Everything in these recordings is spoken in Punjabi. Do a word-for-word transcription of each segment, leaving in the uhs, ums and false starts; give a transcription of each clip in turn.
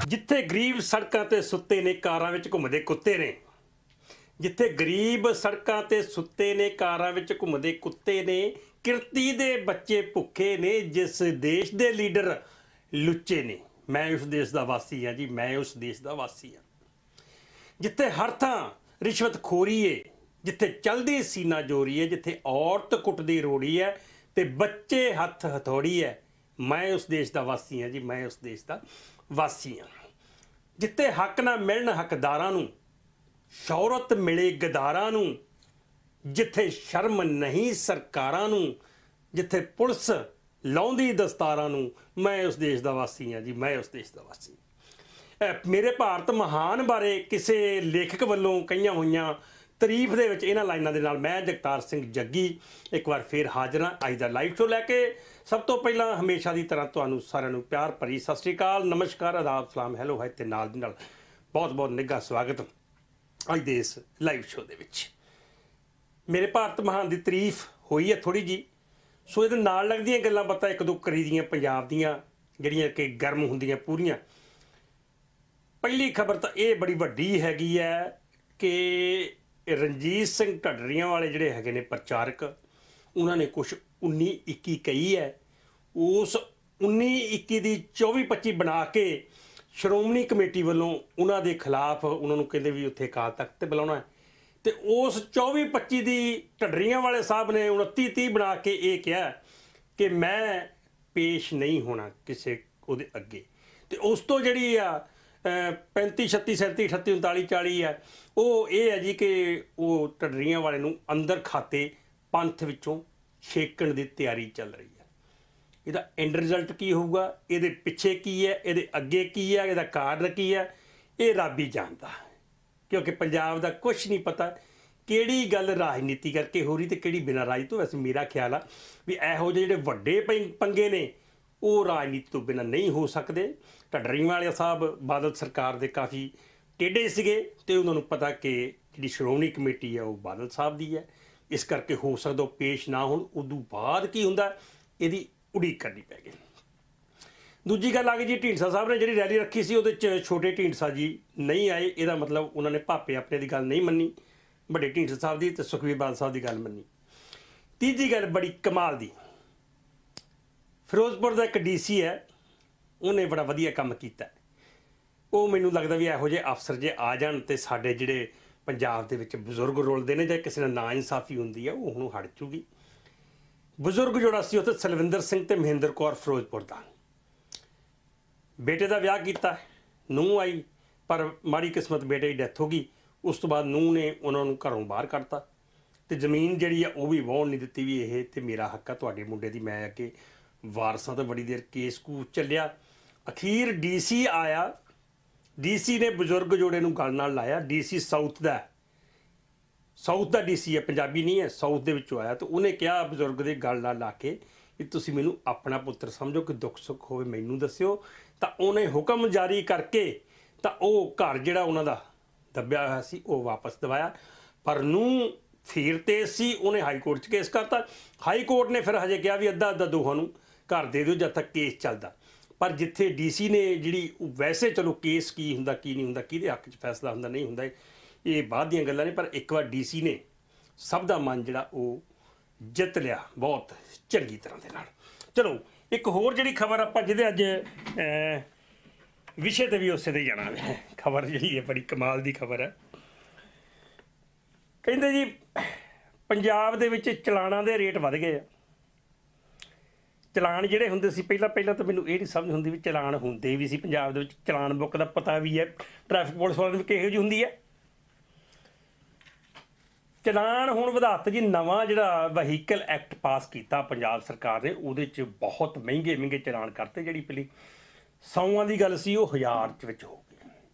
जिथे गरीब सड़कों ते सुत्ते ने कारां विच घुमदे कुत्ते ने, जिथे गरीब सड़कों ते सुत्ते ने कारां विच घुमदे कुत्ते ने, किरती दे बच्चे भुखे ने, जिस देश दे लीडर लुच्चे ने। मैं उस देश का वासी हाँ जी, मैं उस देश का वासी हाँ जिथे हर थां रिश्वत खोरी है, जिथे चलदी सीना जोरी है, जिथे औरत कुटदी रोड़ी है ते बच्चे हथ हथौड़ी है। मैं उस देश का वासी हाँ जी, मैं उस देश का वासी हाँ जिथे हक ना मिलन हकदारां नूं, शौहरत मिले गदारां नूं, जिथे शर्म नहीं सरकारां नूं, जिथे पुलिस लाउंदी दस्तारां नूं। मैं उस देश का वासी हाँ जी, मैं उस देश का वासी। मेरे भारत महान बारे किसी लेखक वालों कईयां होईयां तारीफ दे विच इन्हां लाइनां दे नाल मैं जगतार सिंह जग्गी एक बार फिर हाज़र हाँ अज दा लाइव शो लैके। सब तो पहला हमेशा की तरह तुहानूं सारिआं नूं प्यार भरी सत श्री अकाल, नमस्कार, आदाब, सलाम, हैलो है ते नाल दी नाल बहुत बहुत निघा स्वागत अज दे इस लाइव शो दे विच। मेरे भारत महान की तारीफ हुई है थोड़ी जी, सो ये नाल लगदियां गल्लां बातां एक दो करी दियां पंजाब दियां जिहड़ियां कि गर्म हुंदियां पूरियां। पहली खबर तो ये बड़ी वड्डी हैगी है कि रणजीत सिंह ढडरियां वाले जिहड़े हैगे ने प्रचारक, उन्होंने कुछ उन्नी इक्की कही है, उस उन्नी इक्की की चौबी पच्ची बना के श्रोमणी कमेटी वालों उन्हों के खिलाफ उन्होंने कहते भी उत्थे अकाल तख्त ते बुलाना है, तो उस चौबी पच्ची की ढडरियां वाले साहब ने उनती तीह बना के ये कहा कि मैं पेश नहीं होना किसी उहदे अगे। तो उस तो जिहड़ी आ पैंती छत्ती सैंती अठत्ती उनताली चाली है वो ये है जी कि वो ढडरियां वाले नूं अंदर खाते पंथ विचों छेकण की तैयारी चल रही है। इहदा एंड रिजल्ट की होगा, इहदे पिछे की है, इहदे अगे की है, इहदा कारण की है, ये रब ही जानता। क्योंकि पंजाब का कुछ नहीं पता किहड़ी गल राजनीति करके हो रही तो किहड़ी बिना राजनीति तो। वैसे मेरा ख्याल आ भी इहो ਜਿਹੇ ਜਿਹੜੇ ਵੱਡੇ पंगे ने वो राजनीति तो बिना नहीं हो सकते। ढडरियां वाले साहब बादल सरकार के काफ़ी टेढ़े सीगे तो उन्होंने पता कि जी श्रोमणी कमेटी है वो बादल साहब की है, इस करके हो सकता पेश ना हो। उदों बाद की हुंदा इहदी उड़ीक करनी पै गई। दूजी गल आ गई जी ढींडसा साहब ने जी रैली रखी सी उहदे छोटे ढींडसा जी नहीं आए, यदा मतलब उन्होंने भापे अपने की गल नहीं मनी, बड़े ढींडसा साहब की तो सुखबीर बादल साहब की गल मनी। तीजी गल बड़ी कमाल की, फिरोजपुर का एक डी सी है, उन्हें बड़ा वधिया काम किया। वो मैनूं लगता भी इहो जिहे अफसर जे आ जाण ते साडे जिहड़े पंजाब दे विच बजुर्ग रुलदे ने जां किसी नाल ना इंसाफी हुंदी है वो हुण हट जूगी। बजुर्ग जोड़ा सी उत्थे सलविंदर सिंह ते महेंद्र कौर फिरोजपुर दा, बेटे का विआह किया, नूंह आई पर माड़ी किस्मत बेटे की डैथ हो गई। उस तो बाद नूंह ने उन्होंने घरों बाहर कढ़ता तो जमीन जिहड़ी है वो भी वाहण नहीं दित्ती भी ये ते मेरा हक है तुहाडे मुंडे दी, मैं अगे वारसां तो बड़ी देर केस कूस चलिया। अखीर डी सी आया, डी सी ने बजुर्ग जोड़े नूं गल नाल लाया। डी सी साउथ का साउथ का डी सी है, पंजाबी नहीं है, साउथ दे विचों आया। तो उन्हें कहा बजुर्ग दे गल नाल ला के कि तुसीं मैनूं अपना पुत्र समझो कि दुख सुख होवे मैनूं दस्सिओ। तो उन्हें हुक्म जारी करके तो वह घर जिहड़ा उन्हां दा दब्बिया होया सी वो वापस दवाया। पर नूं फीर तेज सी, उन्हें हाई कोर्ट च केस करता। हाई कोर्ट ने फिर हजे कहा भी अद्धा अद्धा दोहां नूं घर दे दो जब तक केस चलता। पर जिथे डी सी ने जी वैसे चलो केस की हुंदा की नहीं हुंदा किहदे हक च फैसला हुंदा नहीं हुंदा ये बाद दीयां गल्लां ने, पर एक बार डी सी ने सब दा मन जिहड़ा वो जित लिया बहुत चंगी तरह दे नाल। चलो एक होर जिहड़ी खबर आपां जिहदे अज विषय ते भी उसे ते जाना है, खबर जिहड़ी है बड़ी कमाल दी खबर है। कहंदे जी पंजाब दे विच चलाणां दे रेट वध गए। चलान जिहड़े हुंदे सी पहला पहला तो मैनूं ये नहीं समझ हुंदी भी चलान हुंदे भी सी पंजाब दे विच, चलान बुक दा पता भी है ट्रैफिक पुलिस वालिआं नूं किहो जी हुंदी है। चलान हुण वधात जी नवां जिहड़ा वहीकल एक्ट पास किया पंजाब सरकार ने, उहदे च बहुत महंगे महंगे चलान करते। जिहड़ी पहली सौवां दी गल सी वो हज़ार च विच हो गई।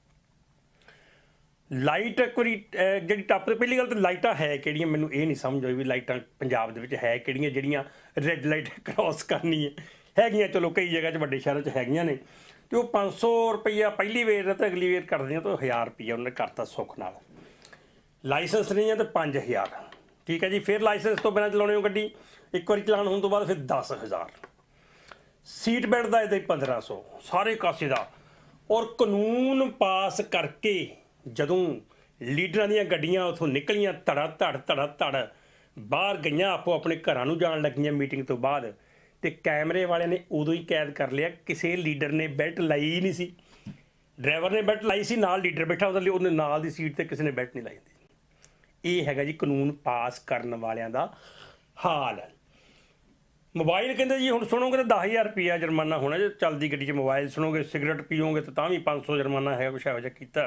लाइट एक बारी जी टप पहली गल तो लाइटां है किहड़ियां मैनूं ये नहीं समझ आई भी लाइटां पंजाब दे विच है किहड़ियां जिहड़ियां रैड लाइट क्रॉस करनी है हैगियां। चलो कई जगह वड्डे शहरों च हैगियां ने तो वो पाँच सौ रुपया पहली वेर तो अगली वेर करदियां तो हज़ार रुपया उन्होंने करता सुख नाल। लाइसेंस नहीं है तो पाँच हज़ार ठीक है जी। फिर लाइसेंस तो बिना चलाने गड्डी एक बार चलान होने तो बाद फिर दस हज़ार। सीट बेल्ट का इदा पंद्रह सौ सारे कासे का ਔਰ ਕਾਨੂੰਨ ਪਾਸ ਕਰਕੇ ਜਦੋਂ ਲੀਡਰਾਂ ਦੀਆਂ ਗੱਡੀਆਂ ਉੱਥੋਂ ਨਿਕਲੀਆਂ ਧੜਾ ਧੜ ਧੜਾ ਧੜ ਬਾਹਰ ਗਈਆਂ, ਆਪੋ ਆਪਣੇ ਘਰਾਂ ਨੂੰ ਜਾਣ ਲੱਗੀਆਂ ਮੀਟਿੰਗ ਤੋਂ ਬਾਅਦ, ਤੇ ਕੈਮਰੇ ਵਾਲਿਆਂ ਨੇ ਉਦੋਂ ਹੀ ਕੈਦ ਕਰ ਲਿਆ। ਕਿਸੇ ਲੀਡਰ ਨੇ ਬੈਲਟ ਲਾਈ ਨਹੀਂ ਸੀ, ਡਰਾਈਵਰ ਨੇ ਬੈਲਟ ਲਾਈ ਸੀ, ਨਾਲ ਲੀਡਰ ਬੈਠਾ ਉਹਦੇ ਲਈ, ਉਹਨੇ ਨਾਲ ਦੀ ਸੀਟ ਤੇ ਕਿਸੇ ਨੇ ਬੈਲਟ ਨਹੀਂ ਲਾਈ ਹੁੰਦੀ। ਇਹ ਹੈਗਾ ਜੀ ਕਾਨੂੰਨ ਪਾਸ ਕਰਨ ਵਾਲਿਆਂ ਦਾ ਹਾਲ। ਮੋਬਾਈਲ ਕਹਿੰਦੇ ਜੀ ਹੁਣ ਸੁਣੋਗੇ ਤਾਂ ਦਸ ਹਜ਼ਾਰ ਰੁਪਈਆ ਜੁਰਮਾਨਾ ਹੋਣਾ ਜੇ ਚੱਲਦੀ ਗੱਡੀ 'ਚ ਮੋਬਾਈਲ ਸੁਣੋਗੇ, ਸਿਗਰਟ ਪੀਓਗੇ ਤਾਂ ਤਾਂ ਵੀ ਪੰਜ ਸੌ ਜੁਰਮਾਨਾ ਹੈਗਾ, ਕੁਛ ਇਹੋ ਜਿਹਾ ਕੀਤਾ।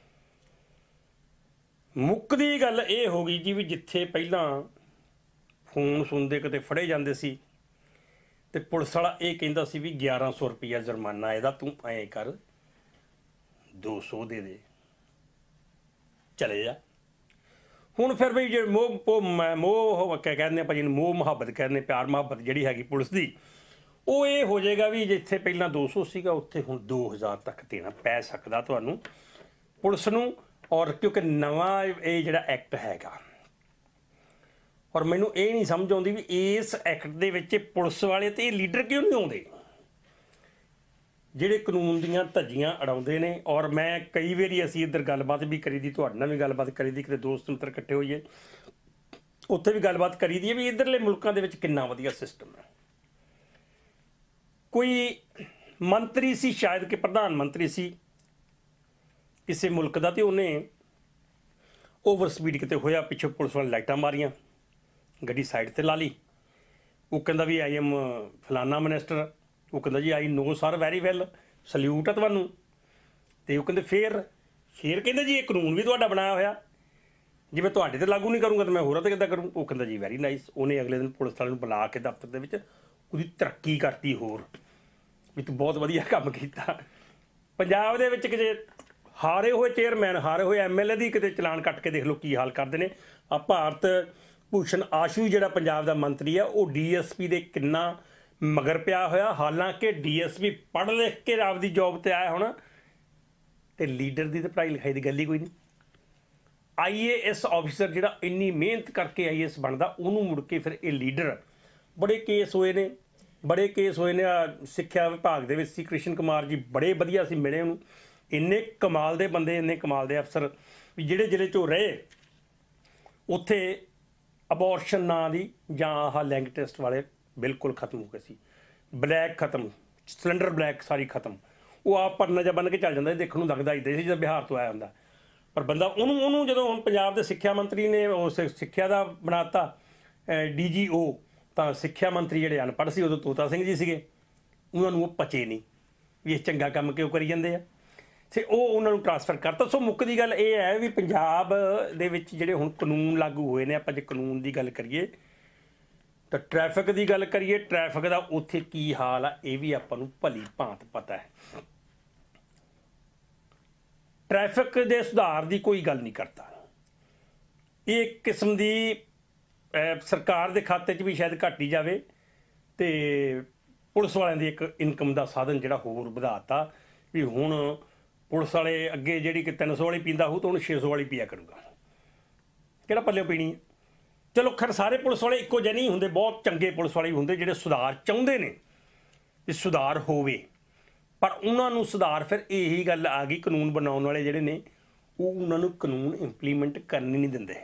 ਮੁੱਕਦੀ ਗੱਲ ਇਹ ਹੋ ਗਈ ਜੀ ਵੀ ਜਿੱਥੇ ਪਹਿਲਾਂ ਫੋਨ ਸੁਣਦੇ ਕਿਤੇ ਫੜੇ ਜਾਂਦੇ ਸੀ ਤੇ ਪੁਲਿਸ ਵਾਲਾ ਇਹ ਕਹਿੰਦਾ ਸੀ ਵੀ ਗਿਆਰਾਂ ਸੌ ਰੁਪਈਆ ਜੁਰਮਾਨਾ ਇਹਦਾ, ਤੂੰ ਐਂ ਕਰ ਦੋ ਸੌ ਦੇ ਦੇ ਚਲੇ ਜਾ। ਹੁਣ ਫਿਰ ਬਈ ਜੇ ਮੋਹ ਪੋ ਮੋਹ ਕਹਿ ਕਹਿੰਦੇ ਭਾਜੀ ਨੂੰ, ਮੋਹ ਮੁਹੱਬਤ ਕਹਿੰਦੇ, ਪਿਆਰ ਮੁਹੱਬਤ ਜਿਹੜੀ ਹੈਗੀ ਪੁਲਿਸ ਦੀ, ਉਹ ਇਹ ਹੋ ਜਾਏਗਾ ਵੀ ਜਿੱਥੇ ਪਹਿਲਾਂ ਦੋ ਸੌ ਸੀਗਾ ਉੱਥੇ ਹੁਣ ਦੋ ਹਜ਼ਾਰ ਤੱਕ ਦੇਣਾ ਪੈ ਸਕਦਾ ਤੁਹਾਨੂੰ ਪੁਲਿਸ ਨੂੰ। ਔਰ ਕਿਉਂਕਿ ਨਵਾਂ ਇਹ ਜਿਹੜਾ ਐਕਟ ਹੈਗਾ, ਔਰ ਮੈਨੂੰ ਇਹ ਨਹੀਂ ਸਮਝ ਆਉਂਦੀ ਵੀ ਇਸ ਐਕਟ ਦੇ ਵਿੱਚ ਪੁਲਿਸ ਵਾਲੇ ਤੇ ਇਹ ਲੀਡਰ ਕਿਉਂ ਨਹੀਂ ਆਉਂਦੇ ਜਿਹੜੇ ਕਾਨੂੰਨ ਦੀਆਂ ਧੱਜੀਆਂ ਅੜਾਉਂਦੇ ਨੇ। ਔਰ ਮੈਂ ਕਈ ਵਾਰੀ ਅਸੀਂ ਇੱਧਰ ਗੱਲਬਾਤ ਵੀ ਕਰੀ ਦੀ, ਤੁਹਾਡੇ ਨਾਲ ਵੀ ਗੱਲਬਾਤ ਕਰੀ ਦੀ, ਕਿਤੇ ਦੋਸਤ ਮਿੱਤਰ ਇਕੱਠੇ ਹੋਈਏ ਉੱਥੇ ਵੀ ਗੱਲਬਾਤ ਕਰੀ ਦੀ ਹੈ ਵੀ ਇੱਧਰਲੇ ਮੁਲਕਾਂ ਦੇ ਵਿੱਚ ਕਿੰਨਾ ਵਧੀਆ ਸਿਸਟਮ ਹੈ। ਕੋਈ ਮੰਤਰੀ ਸੀ, ਸ਼ਾਇਦ ਕਿ ਪ੍ਰਧਾਨ ਮੰਤਰੀ ਸੀ ਕਿਸੇ ਮੁਲਕ ਦਾ, ਤੇ ਉਹਨੇ ਓਵਰ ਸਪੀਡ ਕਿਤੇ ਹੋਇਆ, ਪਿੱਛੇ ਪੁਲਿਸ ਵਾਲੇ ਲਾਈਟਾਂ ਮਾਰੀਆਂ, ਗੱਡੀ ਸਾਈਡ ਤੇ ਲਾ ਲਈ। ਉਹ ਕਹਿੰਦਾ ਵੀ ਆਈ ਐਮ ਫਲਾਨਾ ਮਿਨਿਸਟਰ, ਉਹ ਕਹਿੰਦਾ ਜੀ I know sir very well, salute ਆ ਤੁਹਾਨੂੰ। ਤੇ ਉਹ ਕਹਿੰਦੇ ਫੇਰ ਫੇਰ ਕਹਿੰਦੇ ਜੀ ਇਹ ਕਾਨੂੰਨ ਵੀ ਤੁਹਾਡਾ ਬਣਾਇਆ ਹੋਇਆ, ਜੇ ਮੈਂ ਤੁਹਾਡੇ ਤੇ ਲਾਗੂ ਨਹੀਂ ਕਰੂੰਗਾ ਤਾਂ ਮੈਂ ਹੋਰਾਂ ਤੇ ਕਿੱਦਾਂ ਕਰੂੰ। ਉਹ ਕਹਿੰਦਾ ਜੀ ਵੈਰੀ ਨਾਈਸ। ਉਹਨੇ ਅਗਲੇ ਦਿਨ ਪੁਲਿਸ ਵਾਲੇ ਨੂੰ ਬੁਲਾ ਕੇ ਦਫ਼ਤਰ ਦੇ ਵਿੱਚ ਉਹਦੀ ਤਰੱਕੀ ਕਰਤੀ ਹੋਰ, ਵੀ ਤੂੰ ਬਹੁਤ ਵਧੀਆ ਕੰਮ ਕੀਤਾ। ਪੰਜਾਬ ਦੇ ਵਿੱਚ ਕਿਤੇ ਹਾਰੇ ਹੋਏ ਚੇਅਰਮੈਨ, ਹਾਰੇ ਹੋਏ ਐਮ ਐਲ ਏ ਦੀ ਕਿਤੇ ਚਲਾਨ ਕੱਟ ਕੇ ਦੇਖ ਲਓ ਕੀ ਹਾਲ ਕਰਦੇ ਨੇ। ਆ ਭਾਰਤ ਭੂਸ਼ਣ ਆਸ਼ੂ ਜਿਹੜਾ ਪੰਜਾਬ ਦਾ ਮੰਤਰੀ ਆ, ਉਹ ਡੀ ਐਸ ਪੀ ਦੇ ਕਿੰਨਾ ਮਗਰ ਪਿਆ ਹੋਇਆ। ਹਾਲਾਂਕਿ ਡੀ ਐਸ ਪੀ ਪੜ੍ਹ ਲਿਖ ਕੇ ਆਪਦੀ ਜੋਬ ਤੇ ਆਇਆ ਹੋਣਾ, ਤੇ ਲੀਡਰ ਦੀ ਤਾਂ ਪੜ੍ਹਾਈ ਲਿਖਾਈ ਦੀ ਗੱਲ ਹੀ ਕੋਈ ਨਹੀਂ। ਆਈ ਏ ਐਸ ਆਫਿਸਰ ਜਿਹੜਾ ਇੰਨੀ ਮਿਹਨਤ ਕਰਕੇ ਆਈ ਏ ਐਸ ਬਣਦਾ, ਉਹਨੂੰ ਮੁੜ ਕੇ ਫਿਰ ਇਹ ਲੀਡਰ। ਬੜੇ ਕੇਸ ਹੋਏ ਨੇ, ਬੜੇ ਕੇਸ ਹੋਏ ਨੇ। ਸਿੱਖਿਆ ਵਿਭਾਗ ਦੇ ਵਿੱਚ ਸੀ ਕ੍ਰਿਸ਼ਨ ਕੁਮਾਰ ਜੀ, ਬੜੇ ਵਧੀਆ ਸੀ, ਮਿਲੇ ਉਹਨੂੰ, ਇੰਨੇ ਕਮਾਲ ਦੇ ਬੰਦੇ, ਇੰਨੇ ਕਮਾਲ ਦੇ ਅਫਸਰ ਵੀ ਜਿਹੜੇ ਜ਼ਿਲ੍ਹੇ 'ਚੋਂ ਰਹੇ ਉੱਥੇ ਅਬੋਰਸ਼ਨ ਨਾਂ ਦੀ ਜਾਂ ਆਹ ਲੈਂਗ ਟੈਸਟ ਵਾਲੇ ਬਿਲਕੁਲ ਖਤਮ ਹੋ ਗਏ ਸੀ। ਬਲੈਕ ਖਤਮ, ਸਿਲੰਡਰ ਬਲੈਕ ਸਾਰੀ ਖਤਮ। ਉਹ ਆਪ ਪਰਨਾ ਜਿਹਾ ਬੰਨ੍ਹ ਕੇ ਚੱਲ ਜਾਂਦਾ, ਦੇਖਣ ਨੂੰ ਲੱਗਦਾ ਇੱਦਾਂ ਸੀ ਜਦੋਂ ਬਿਹਾਰ ਤੋਂ ਆਇਆ ਹੁੰਦਾ। ਪਰ ਬੰਦਾ ਉਹਨੂੰ ਉਹਨੂੰ ਜਦੋਂ ਹੁਣ ਪੰਜਾਬ ਦੇ ਸਿੱਖਿਆ ਮੰਤਰੀ ਨੇ ਉਸ ਸਿੱਖਿਆ ਦਾ ਬਣਾਤਾ ਡੀ ਜੀ ਓ, ਤਾਂ ਸਿੱਖਿਆ ਮੰਤਰੀ ਜਿਹੜੇ ਅਨਪੜ੍ਹ ਸੀ ਉਦੋਂ ਤੋਤਾ ਸਿੰਘ ਜੀ ਸੀਗੇ, ਉਹਨਾਂ ਨੂੰ ਉਹ ਪਚੇ ਨਹੀਂ ਵੀ ਇਹ ਚੰਗਾ ਕੰਮ ਕਿਉਂ ਕਰੀ ਜਾਂਦੇ ਆ, ਤੇ ਉਹ ਉਹਨਾਂ ਨੂੰ ਟਰਾਂਸਫਰ ਕਰਤਾ। ਸੋ ਮੁੱਕਦੀ ਗੱਲ ਇਹ ਹੈ ਵੀ ਪੰਜਾਬ ਦੇ ਵਿੱਚ ਜਿਹੜੇ ਹੁਣ ਕਾਨੂੰਨ ਲਾਗੂ ਹੋਏ ਨੇ, ਆਪਾਂ ਜੇ ਕਾਨੂੰਨ ਦੀ ਗੱਲ ਕਰੀਏ ਤਾਂ ਟ੍ਰੈਫਿਕ ਦੀ ਗੱਲ ਕਰੀਏ, ਟ੍ਰੈਫਿਕ ਦਾ ਉੱਥੇ ਕੀ ਹਾਲ ਆ ਇਹ ਵੀ ਆਪਾਂ ਨੂੰ ਭਲੀ ਭਾਂਤ ਪਤਾ ਹੈ। ਟ੍ਰੈਫਿਕ ਦੇ ਸੁਧਾਰ ਦੀ ਕੋਈ ਗੱਲ ਨਹੀਂ ਕਰਦਾ। ਇਹ ਇੱਕ ਕਿਸਮ ਦੀ ਸਰਕਾਰ ਦੇ ਖਾਤੇ 'ਚ ਵੀ ਸ਼ਾਇਦ ਘੱਟ ਹੀ ਜਾਵੇ, ਤੇ ਪੁਲਿਸ ਵਾਲਿਆਂ ਦੀ ਇੱਕ ਇਨਕਮ ਦਾ ਸਾਧਨ ਜਿਹੜਾ ਹੋਰ ਵਧਾਤਾ ਵੀ ਹੁਣ ਪੁਲਿਸ ਵਾਲੇ ਅੱਗੇ ਜਿਹੜੀ ਕਿ ਤਿੰਨ ਸੌ ਵਾਲੀ ਪੀਂਦਾ ਹੋਊ ਤਾਂ ਹੁਣ ਛੇ ਸੌ ਵਾਲੀ ਪੀਆ ਕਰੂਗਾ, ਕਿਹੜਾ ਪੱਲਿਓ ਪੀਣੀ ਹੈ। ਚਲੋ ਖੈਰ ਸਾਰੇ ਪੁਲਿਸ ਵਾਲੇ ਇੱਕੋ ਜਿਹੇ ਨਹੀਂ ਹੁੰਦੇ, ਬਹੁਤ ਚੰਗੇ ਪੁਲਿਸ ਵਾਲੇ ਵੀ ਹੁੰਦੇ ਜਿਹੜੇ ਸੁਧਾਰ ਚਾਹੁੰਦੇ ਨੇ ਵੀ ਸੁਧਾਰ ਹੋਵੇ, ਪਰ ਉਹਨਾਂ ਨੂੰ ਸੁਧਾਰ ਫਿਰ ਇਹੀ ਗੱਲ ਆ ਗਈ, ਕਾਨੂੰਨ ਬਣਾਉਣ ਵਾਲੇ ਜਿਹੜੇ ਨੇ ਉਹ ਉਹਨਾਂ ਨੂੰ ਕਾਨੂੰਨ ਇੰਪਲੀਮੈਂਟ ਕਰਨ ਨਹੀਂ ਦਿੰਦੇ।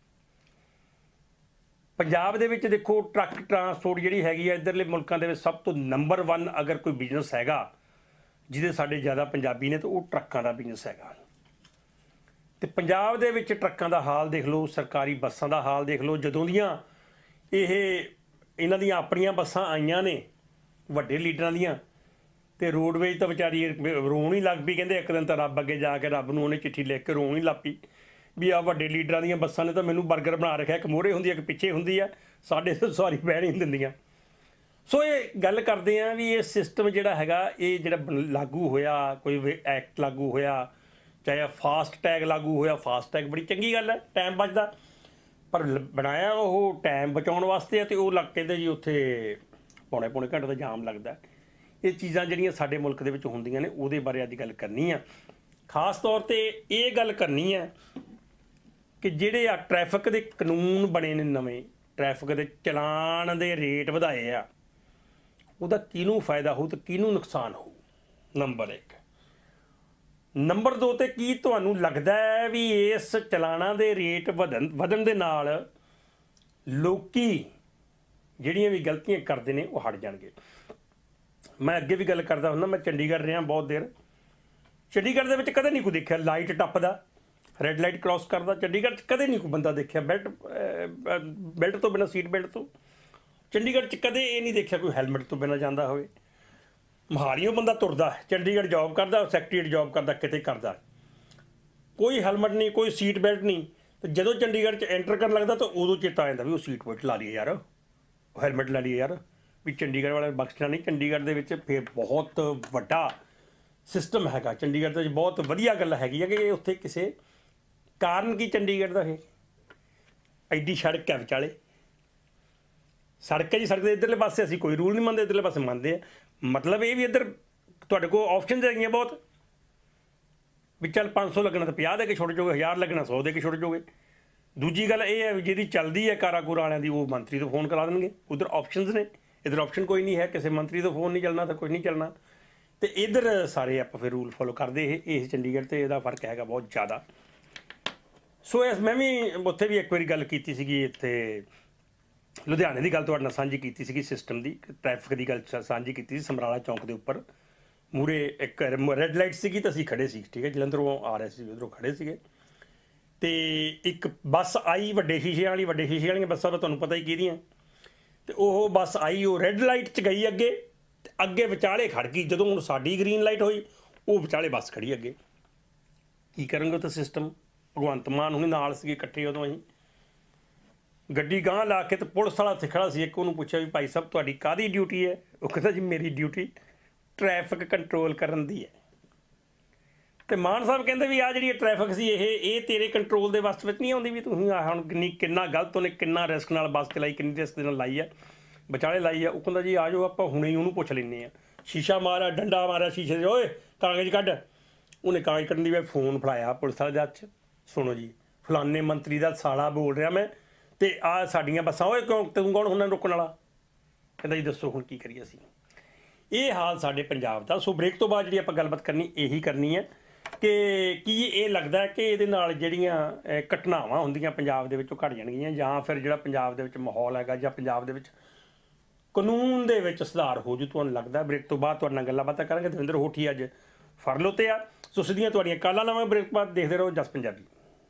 ਪੰਜਾਬ ਦੇ ਵਿੱਚ ਦੇਖੋ ਟਰੱਕ ਟਰਾਂਸਪੋਰਟ ਜਿਹੜੀ ਹੈਗੀ ਆ ਇੱਧਰਲੇ ਮੁਲਕਾਂ ਦੇ ਵਿੱਚ ਸਭ ਤੋਂ ਨੰਬਰ ਵਨ ਅਗਰ ਕੋਈ ਬਿਜ਼ਨਸ ਹੈਗਾ ਜਿਹਦੇ ਸਾਡੇ ਜ਼ਿਆਦਾ ਪੰਜਾਬੀ ਨੇ ਤਾਂ ਉਹ ਟਰੱਕਾਂ ਦਾ ਬਿਜ਼ਨਸ ਹੈਗਾ। ਤੇ ਪੰਜਾਬ ਦੇ ਵਿੱਚ ਟਰੱਕਾਂ ਦਾ ਹਾਲ ਦੇਖ ਲਓ, ਸਰਕਾਰੀ ਬੱਸਾਂ ਦਾ ਹਾਲ ਦੇਖ ਲਓ। ਜਦੋਂ ਦੀਆਂ ਇਹ ਇਹਨਾਂ ਦੀਆਂ ਆਪਣੀਆਂ ਬੱਸਾਂ ਆਈਆਂ ਨੇ ਵੱਡੇ ਲੀਡਰਾਂ ਦੀਆਂ, ਤੇ ਰੋਡਵੇਜ਼ ਤਾਂ ਵਿਚਾਰੀ ਰੋਣ ਹੀ ਲੱਗ ਪਈ। ਕਹਿੰਦੇ ਇੱਕ ਦਿਨ ਤਾਂ ਰੱਬ ਅੱਗੇ ਜਾ ਕੇ ਰੱਬ ਨੂੰ ਉਹਨੇ ਚਿੱਠੀ ਲਿਖ ਕੇ ਰੋਣ ਹੀ ਲੱਗ ਪਈ ਵੀ ਆਹ ਵੱਡੇ ਲੀਡਰਾਂ ਦੀਆਂ ਬੱਸਾਂ ਨੇ ਤਾਂ ਮੈਨੂੰ ਬਰਗਰ ਬਣਾ ਰੱਖਿਆ, ਇੱਕ ਮੂਹਰੇ ਹੁੰਦੀ ਹੈ ਇੱਕ ਪਿੱਛੇ ਹੁੰਦੀ ਆ, ਸਾਡੇ ਤਾਂ ਸਵਾਰੀ ਬਹਿਣ ਹੀ ਨਹੀਂ ਦਿੰਦੀਆਂ। ਸੋ ਇਹ ਗੱਲ ਕਰਦੇ ਹਾਂ ਵੀ ਇਹ ਸਿਸਟਮ ਜਿਹੜਾ ਹੈਗਾ ਇਹ ਜਿਹੜਾ ਲਾਗੂ ਹੋਇਆ, ਕੋਈ ਐਕਟ ਲਾਗੂ ਹੋਇਆ, ਚਾਹੇ ਫਾਸਟ ਟੈਗ ਲਾਗੂ ਹੋਇਆ, ਫਾਸਟ ਟੈਗ ਬੜੀ ਚੰਗੀ ਗੱਲ ਹੈ, ਟਾਈਮ ਬਚਦਾ, ਪਰ ਬਣਾਇਆ ਉਹ ਟਾਈਮ ਬਚਾਉਣ ਵਾਸਤੇ ਆ, ਤੇ ਉਹ ਲੱਗ ਕਹਿੰਦੇ ਜੀ ਉੱਥੇ ਪੌਣੇ ਪੌਣੇ ਘੰਟੇ ਦਾ ਜਾਮ ਲੱਗਦਾ। ਇਹ ਚੀਜ਼ਾਂ ਜਿਹੜੀਆਂ ਸਾਡੇ ਮੁਲਕ ਦੇ ਵਿੱਚ ਹੁੰਦੀਆਂ ਨੇ ਉਹਦੇ ਬਾਰੇ ਅੱਜ ਗੱਲ ਕਰਨੀ ਆ। ਖਾਸ ਤੌਰ 'ਤੇ ਇਹ ਗੱਲ ਕਰਨੀ ਹੈ ਕਿ ਜਿਹੜੇ ਆ ਟ੍ਰੈਫਿਕ ਦੇ ਕਾਨੂੰਨ ਬਣੇ ਨੇ ਨਵੇਂ, ਟ੍ਰੈਫਿਕ ਦੇ ਚਲਾਨ ਦੇ ਰੇਟ ਵਧਾਏ ਆ, ਉਹਦਾ ਕਿਹਨੂੰ ਫਾਇਦਾ ਹੋਊ ਅਤੇ ਕਿਹਨੂੰ ਨੁਕਸਾਨ ਹੋਊ। ਨੰਬਰ ਇੱਕ। ਨੰਬਰ ਦੋ 'ਤੇ ਕੀ ਤੁਹਾਨੂੰ ਲੱਗਦਾ ਹੈ ਵੀ ਇਸ ਚਲਾਣਾਂ ਦੇ ਰੇਟ ਵਧਣ ਵਧਣ ਦੇ ਨਾਲ ਲੋਕੀ ਜਿਹੜੀਆਂ ਵੀ ਗਲਤੀਆਂ ਕਰਦੇ ਨੇ ਉਹ ਹਟ ਜਾਣਗੇ? ਮੈਂ ਅੱਗੇ ਵੀ ਗੱਲ ਕਰਦਾ ਹੁੰਦਾ, ਮੈਂ ਚੰਡੀਗੜ੍ਹ ਰਿਹਾ ਬਹੁਤ ਦੇਰ। ਚੰਡੀਗੜ੍ਹ ਦੇ ਵਿੱਚ ਕਦੇ ਨਹੀਂ ਕੋਈ ਦੇਖਿਆ ਲਾਈਟ ਟੱਪਦਾ, ਰੈੱਡ ਲਾਈਟ ਕ੍ਰਾਸ ਕਰਦਾ। ਚੰਡੀਗੜ੍ਹ 'ਚ ਕਦੇ ਨਹੀਂ ਕੋਈ ਬੰਦਾ ਦੇਖਿਆ ਬੈਲਟ ਬੈਲਟ ਤੋਂ ਬਿਨਾਂ, ਸੀਟ ਬੈਲਟ ਤੋਂ। ਚੰਡੀਗੜ੍ਹ 'ਚ ਕਦੇ ਇਹ ਨਹੀਂ ਦੇਖਿਆ ਕੋਈ ਹੈਲਮਟ ਤੋਂ ਬਿਨਾਂ ਜਾਂਦਾ ਹੋਵੇ। ਮੋਹਾਲੀਓਂ ਬੰਦਾ ਤੁਰਦਾ, ਚੰਡੀਗੜ੍ਹ ਜੋਬ ਕਰਦਾ, ਸੈਕਟਰੀਏਟ ਜੋਬ ਕਰਦਾ, ਕਿਤੇ ਕਰਦਾ, ਕੋਈ ਹੈਲਮਟ ਨਹੀਂ, ਕੋਈ ਸੀਟ ਬੈਲਟ ਨਹੀਂ। ਤੇ ਜਦੋਂ ਚੰਡੀਗੜ੍ਹ 'ਚ ਐਂਟਰ ਕਰਨ ਲੱਗਦਾ ਤਾਂ ਉਦੋਂ ਚੇਤਾ ਆ ਜਾਂਦਾ ਵੀ ਉਹ ਸੀਟ ਬੈਲਟ ਲਾ ਲਈਏ ਯਾਰ, ਉਹ ਹੈਲਮਟ ਲਾ ਲਈਏ ਯਾਰ, ਵੀ ਚੰਡੀਗੜ੍ਹ ਵਾਲੇ ਬਖਸ਼ਣਾ ਨਹੀਂ। ਚੰਡੀਗੜ੍ਹ ਦੇ ਵਿੱਚ ਫਿਰ ਬਹੁਤ ਵੱਡਾ ਸਿਸਟਮ ਹੈਗਾ। ਚੰਡੀਗੜ੍ਹ ਦੇ ਵਿੱਚ ਬਹੁਤ ਵਧੀਆ ਗੱਲ ਹੈਗੀ ਹੈ ਕਿ ਉੱਥੇ ਕਿਸੇ ਕਾਰਨ ਕੀ ਚੰਡੀਗੜ੍ਹ ਦਾ ਇਹ ਐਡੀ ਸੜਕ ਹੈ ਵਿਚਾਲੇ, ਸੜਕ ਹੈ ਜੀ, ਸੜਕ ਦੇ ਇੱਧਰਲੇ ਪਾਸੇ ਅਸੀਂ ਕੋਈ ਰੂਲ ਨਹੀਂ ਮੰਨਦੇ, ਇੱਧਰਲੇ ਪਾਸੇ ਮੰਨਦੇ ਆ। ਮਤਲਬ ਇਹ ਵੀ ਇੱਧਰ ਤੁਹਾਡੇ ਕੋਲ ਆਪਸ਼ਨਸ ਹੈਗੀਆਂ ਬਹੁਤ, ਵੀ ਚੱਲ ਪੰਜ ਸੌ ਲੱਗਣਾ ਤਾਂ ਪੰਜਾਹ ਦੇ ਕੇ ਛੁੱਟ ਜਾਓਗੇ, ਹਜ਼ਾਰ ਲੱਗਣਾ ਸੌ ਦੇ ਕੇ ਛੁੱਟ ਜਾਓਗੇ। ਦੂਜੀ ਗੱਲ ਇਹ ਹੈ ਵੀ ਜਿਹਦੀ ਚੱਲਦੀ ਹੈ ਕਾਰਾ ਕੂਰਾ ਵਾਲਿਆਂ ਦੀ, ਉਹ ਮੰਤਰੀ ਤੋਂ ਫੋਨ ਕਰਾ ਦੇਣਗੇ। ਉੱਧਰ ਆਪਸ਼ਨਸ ਨੇ, ਇੱਧਰ ਆਪਸ਼ਨ ਕੋਈ ਨਹੀਂ ਹੈ, ਕਿਸੇ ਮੰਤਰੀ ਤੋਂ ਫੋਨ ਨਹੀਂ ਚੱਲਣਾ ਤਾਂ ਕੁਝ ਨਹੀਂ ਚੱਲਣਾ। ਅਤੇ ਇੱਧਰ ਸਾਰੇ ਆਪਾਂ ਫਿਰ ਰੂਲ ਫੋਲੋ ਕਰਦੇ। ਇਹ ਇਹ ਚੰਡੀਗੜ੍ਹ 'ਤੇ ਇਹਦਾ ਫਰਕ ਹੈਗਾ ਬਹੁਤ ਜ਼ਿਆਦਾ। ਸੋ ਇਸ ਮੈਂ ਵੀ ਉੱਥੇ ਵੀ ਇੱਕ ਵਾਰੀ ਗੱਲ ਕੀਤੀ ਸੀਗੀ, ਇੱਥੇ ਲੁਧਿਆਣੇ ਦੀ ਗੱਲ ਤੁਹਾਡੇ ਨਾਲ ਸਾਂਝੀ ਕੀਤੀ ਸੀਗੀ, ਸਿਸਟਮ ਦੀ, ਟ੍ਰੈਫਿਕ ਦੀ ਗੱਲ ਸਾਂਝੀ ਕੀਤੀ ਸੀ। ਸਮਰਾਲਾ ਚੌਂਕ ਦੇ ਉੱਪਰ ਮੂਹਰੇ ਇੱਕ ਰੈੱਡ ਲਾਈਟ ਸੀਗੀ ਤਾਂ ਅਸੀਂ ਖੜ੍ਹੇ ਸੀ, ਠੀਕ ਹੈ, ਜਲੰਧਰੋਂ ਆ ਰਹੇ ਸੀ, ਉੱਧਰੋਂ ਖੜ੍ਹੇ ਸੀਗੇ। ਅਤੇ ਇੱਕ ਬੱਸ ਆਈ ਵੱਡੇ ਸ਼ੀਸ਼ੇ ਵਾਲੀ, ਵੱਡੇ ਸ਼ੀਸ਼ੇ ਵਾਲੀਆਂ ਬੱਸਾਂ ਤਾਂ ਤੁਹਾਨੂੰ ਪਤਾ ਹੀ ਕਿਹਦੀਆਂ। ਅਤੇ ਉਹ ਬੱਸ ਆਈ, ਉਹ ਰੈੱਡ ਲਾਈਟ 'ਚ ਗਈ ਅੱਗੇ, ਅਤੇ ਅੱਗੇ ਵਿਚਾਲੇ ਖੜ੍ਹ ਗਈ। ਜਦੋਂ ਹੁਣ ਸਾਡੀ ਗਰੀਨ ਲਾਈਟ ਹੋਈ, ਉਹ ਵਿਚਾਲੇ ਬੱਸ ਖੜ੍ਹੀ ਅੱਗੇ। ਕੀ ਕਰਨਗੇ ਉੱਥੇ ਸਿਸਟਮ? ਭਗਵੰਤ ਮਾਨ ਹੁਣੀ ਨਾਲ ਸੀਗੇ ਇਕੱਠੇ, ਉਦੋਂ ਅਸੀਂ ਗੱਡੀ ਗਾਂਹ ਲਾ ਕੇ, ਅਤੇ ਪੁਲਿਸ ਵਾਲਾ ਉੱਥੇ ਖੜ੍ਹਾ ਸੀ। ਇੱਕ ਉਹਨੂੰ ਪੁੱਛਿਆ ਵੀ ਭਾਈ ਸਾਹਿਬ ਤੁਹਾਡੀ ਕਾਹਦੀ ਡਿਊਟੀ ਹੈ? ਉਹ ਕਹਿੰਦਾ ਜੀ ਮੇਰੀ ਡਿਊਟੀ ਟ੍ਰੈਫਿਕ ਕੰਟਰੋਲ ਕਰਨ ਦੀ ਹੈ। ਅਤੇ ਮਾਨ ਸਾਹਿਬ ਕਹਿੰਦੇ ਵੀ ਆਹ ਜਿਹੜੀ ਟ੍ਰੈਫਿਕ ਸੀ ਇਹ ਇਹ ਤੇਰੇ ਕੰਟਰੋਲ ਦੇ ਵਸ ਵਿੱਚ ਨਹੀਂ ਆਉਂਦੀ, ਵੀ ਤੁਸੀਂ ਆਹ ਹੁਣ ਕਿੰਨੀ ਕਿੰਨਾ ਗਲਤ ਉਹਨੇ ਕਿੰਨਾ ਰਿਸਕ ਨਾਲ ਬੱਸ ਚਲਾਈ, ਕਿੰਨੀ ਰਿਸਕ ਦੇ ਨਾਲ ਲਾਈ ਆ, ਵਿਚਾਲੇ ਲਾਈ ਆ। ਉਹ ਕਹਿੰਦਾ ਜੀ ਆ ਜਾਓ ਆਪਾਂ ਹੁਣੇ ਹੀ ਉਹਨੂੰ ਪੁੱਛ ਲੈਂਦੇ ਹਾਂ। ਸ਼ੀਸ਼ਾ ਮਾਰਿਆ, ਡੰਡਾ ਮਾਰਿਆ ਸ਼ੀਸ਼ੇ 'ਚ, ਓਏ ਕਾਗਜ਼ ਕੱਢ। ਉਹਨੇ ਕਾਗਜ਼ ਕੱਢਣ ਦੀ ਵੇ ਫੋਨ ਫੜਾਇਆ ਪੁਲਿਸ ਵਾਲੇ ਦੇ ਹੱਥ 'ਚ। ਸੁਣੋ ਜੀ, ਫਲਾਨੇ ਮੰਤਰੀ ਦਾ ਸਾਲਾ ਬੋਲ ਰਿਹਾ ਮੈਂ, ਅਤੇ ਆਹ ਸਾਡੀਆਂ ਬੱਸਾਂ, ਓਏ ਕਿਉਂ ਤੂੰ ਕੌਣ ਹੁੰਦਾ ਰੁਕਣ ਵਾਲਾ? ਕਹਿੰਦਾ ਜੀ ਦੱਸੋ ਹੁਣ ਕੀ ਕਰੀਏ ਅਸੀਂ। ਇਹ ਹਾਲ ਸਾਡੇ ਪੰਜਾਬ ਦਾ। ਸੋ ਬ੍ਰੇਕ ਤੋਂ ਬਾਅਦ ਜਿਹੜੀ ਆਪਾਂ ਗੱਲਬਾਤ ਕਰਨੀ ਇਹੀ ਕਰਨੀ ਹੈ ਕਿ ਕੀ ਇਹ ਲੱਗਦਾ ਕਿ ਇਹਦੇ ਨਾਲ ਜਿਹੜੀਆਂ ਘਟਨਾਵਾਂ ਹੁੰਦੀਆਂ ਪੰਜਾਬ ਦੇ ਵਿੱਚ ਉਹ ਘੱਟ ਜਾਣਗੀਆਂ, ਜਾਂ ਫਿਰ ਜਿਹੜਾ ਪੰਜਾਬ ਦੇ ਵਿੱਚ ਮਾਹੌਲ ਹੈਗਾ ਜਾਂ ਪੰਜਾਬ ਦੇ ਵਿੱਚ ਕਾਨੂੰਨ ਦੇ ਵਿੱਚ ਸੁਧਾਰ ਹੋ ਜੂ? ਤੁਹਾਨੂੰ ਲੱਗਦਾ? ਬ੍ਰੇਕ ਤੋਂ ਬਾਅਦ ਤੁਹਾਡੇ ਨਾਲ ਗੱਲਾਂ ਬਾਤਾਂ ਕਰਾਂਗੇ। ਦਵਿੰਦਰ ਹੋਠੀ ਅੱਜ ਫਰਲੋ 'ਤੇ ਆ, ਸੋ ਸਿੱਧੀਆਂ ਤੁਹਾਡੀਆਂ ਕਾਲਾਂ ਲਾਵਾਂ। ਬ੍ਰੇਕ ਬਾਅਦ ਦੇਖਦੇ ਰਹੋ ਜਸ ਪੰਜਾਬੀ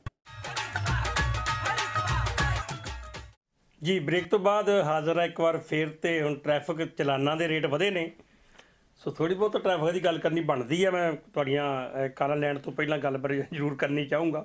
ਜੀ। ਬ੍ਰੇਕ ਤੋਂ ਬਾਅਦ ਹਾਜ਼ਰ ਆ ਇੱਕ ਵਾਰ ਫਿਰ। ਤੇ ਹੁਣ ਟ੍ਰੈਫਿਕ ਚਲਾਨਾਂ ਦੇ ਰੇਟ ਵਧੇ ਨੇ, ਸੋ ਥੋੜ੍ਹੀ ਬਹੁਤ ਟ੍ਰੈਫਿਕ ਦੀ ਗੱਲ ਕਰਨੀ ਬਣਦੀ ਹੈ। ਮੈਂ ਤੁਹਾਡੀਆਂ ਕਾਲਾਂ ਲੈਣ ਤੋਂ ਪਹਿਲਾਂ ਗੱਲ ਪਰ ਜ਼ਰੂਰ ਕਰਨੀ ਚਾਹੂੰਗਾ।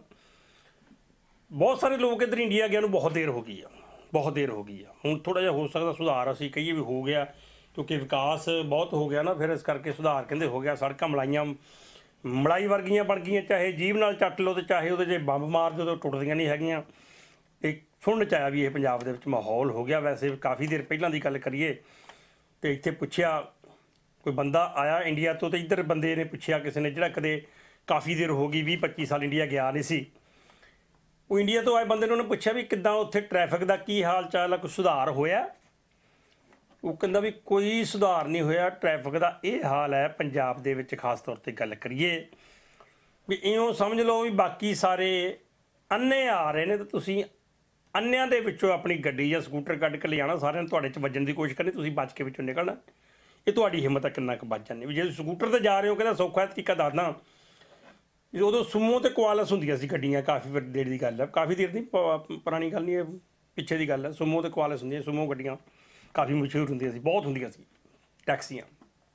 ਬਹੁਤ ਸਾਰੇ ਲੋਕ ਇੱਧਰ ਇੰਡੀਆ ਗਿਆ ਨੂੰ ਬਹੁਤ ਦੇਰ ਹੋ ਗਈ ਆ, ਬਹੁਤ ਦੇਰ ਹੋ ਗਈ ਆ। ਹੁਣ ਥੋੜ੍ਹਾ ਜਿਹਾ ਹੋ ਸਕਦਾ ਸੁਧਾਰ, ਅਸੀਂ ਕਹੀਏ ਵੀ ਹੋ ਗਿਆ, ਕਿਉਂਕਿ ਵਿਕਾਸ ਬਹੁਤ ਹੋ ਗਿਆ ਨਾ, ਫਿਰ ਇਸ ਕਰਕੇ ਸੁਧਾਰ ਕਹਿੰਦੇ ਹੋ ਗਿਆ। ਸੜਕਾਂ ਮਲਾਈਆਂ ਮਲਾਈ ਵਰਗੀਆਂ ਬਣ ਗਈਆਂ, ਚਾਹੇ ਜੀਭ ਨਾਲ ਚੱਟ ਲਓ ਅਤੇ ਚਾਹੇ ਉਹਦੇ 'ਚ ਬੰਬ ਮਾਰ ਦਿਓ ਤਾਂ ਟੁੱਟਦੀਆਂ ਨਹੀਂ ਹੈਗੀਆਂ। ਇਹ ਸੁਣਨ 'ਚ ਆਇਆ ਵੀ ਇਹ ਪੰਜਾਬ ਦੇ ਵਿੱਚ ਮਾਹੌਲ ਹੋ ਗਿਆ। ਵੈਸੇ ਕਾਫੀ ਦੇਰ ਪਹਿਲਾਂ ਦੀ ਗੱਲ ਕਰੀਏ ਤਾਂ ਇੱਥੇ ਪੁੱਛਿਆ, ਕੋਈ ਬੰਦਾ ਆਇਆ ਇੰਡੀਆ ਤੋਂ, ਅਤੇ ਇੱਧਰ ਬੰਦੇ ਨੇ ਪੁੱਛਿਆ ਕਿਸੇ ਨੇ, ਜਿਹੜਾ ਕਦੇ ਕਾਫੀ ਦੇਰ ਹੋ ਗਈ ਵੀਹ ਪੱਚੀ ਸਾਲ ਇੰਡੀਆ ਗਿਆ ਨਹੀਂ ਸੀ, ਉਹ ਇੰਡੀਆ ਤੋਂ ਆਏ ਬੰਦੇ ਨੇ ਉਹਨੇ ਪੁੱਛਿਆ ਵੀ ਕਿੱਦਾਂ ਉੱਥੇ ਟ੍ਰੈਫਿਕ ਦਾ ਕੀ ਹਾਲ ਚਾਲ ਆ, ਕੋਈ ਸੁਧਾਰ ਹੋਇਆ? ਉਹ ਕਹਿੰਦਾ ਵੀ ਕੋਈ ਸੁਧਾਰ ਨਹੀਂ ਹੋਇਆ, ਟ੍ਰੈਫਿਕ ਦਾ ਇਹ ਹਾਲ ਹੈ ਪੰਜਾਬ ਦੇ ਵਿੱਚ। ਖਾਸ ਤੌਰ 'ਤੇ ਗੱਲ ਕਰੀਏ ਵੀ ਇਉਂ ਸਮਝ ਲਓ ਵੀ ਬਾਕੀ ਸਾਰੇ ਅੰਨੇ ਆ ਰਹੇ ਨੇ, ਤਾਂ ਤੁਸੀਂ ਅੰਨਿਆਂ ਦੇ ਵਿੱਚੋਂ ਆਪਣੀ ਗੱਡੀ ਜਾਂ ਸਕੂਟਰ ਕੱਢ ਕੇ ਲਿਜਾਣਾ, ਸਾਰਿਆਂ ਨੂੰ ਤੁਹਾਡੇ 'ਚ ਵੱਜਣ ਦੀ ਕੋਸ਼ਿਸ਼ ਕਰਨੀ, ਤੁਸੀਂ ਬਚ ਕੇ ਵਿੱਚੋਂ ਨਿਕਲਣਾ। ਇਹ ਤੁਹਾਡੀ ਹਿੰਮਤ ਆ ਕਿੰਨਾ ਕੁ ਬਚ ਜਾਂਦੀ। ਵੀ ਜੇ ਸਕੂਟਰ 'ਤੇ ਜਾ ਰਹੇ ਹੋ, ਕਹਿੰਦਾ ਸੌਖਾ ਤਰੀਕਾ ਦੱਸਦਾ, ਉਦੋਂ ਸੁਮੋ ਅਤੇ ਕੁਆਲਸ ਹੁੰਦੀਆਂ ਸੀ ਗੱਡੀਆਂ, ਕਾਫੀ ਦੇਰ ਦੀ ਗੱਲ ਹੈ, ਕਾਫੀ ਦੇਰ ਦੀ ਪੁਰਾਣੀ ਗੱਲ ਨਹੀਂ, ਇਹ ਪਿੱਛੇ ਦੀ ਗੱਲ ਹੈ। ਸੁਮੋ ਅਤੇ ਕੁਆਲਸ ਹੁੰਦੀਆਂ, ਸੁਮੋ ਗੱਡੀਆਂ ਕਾਫੀ ਮਸ਼ਹੂਰ ਹੁੰਦੀਆਂ ਸੀ, ਬਹੁਤ ਹੁੰਦੀਆਂ ਸੀ ਟੈਕਸੀਆਂ।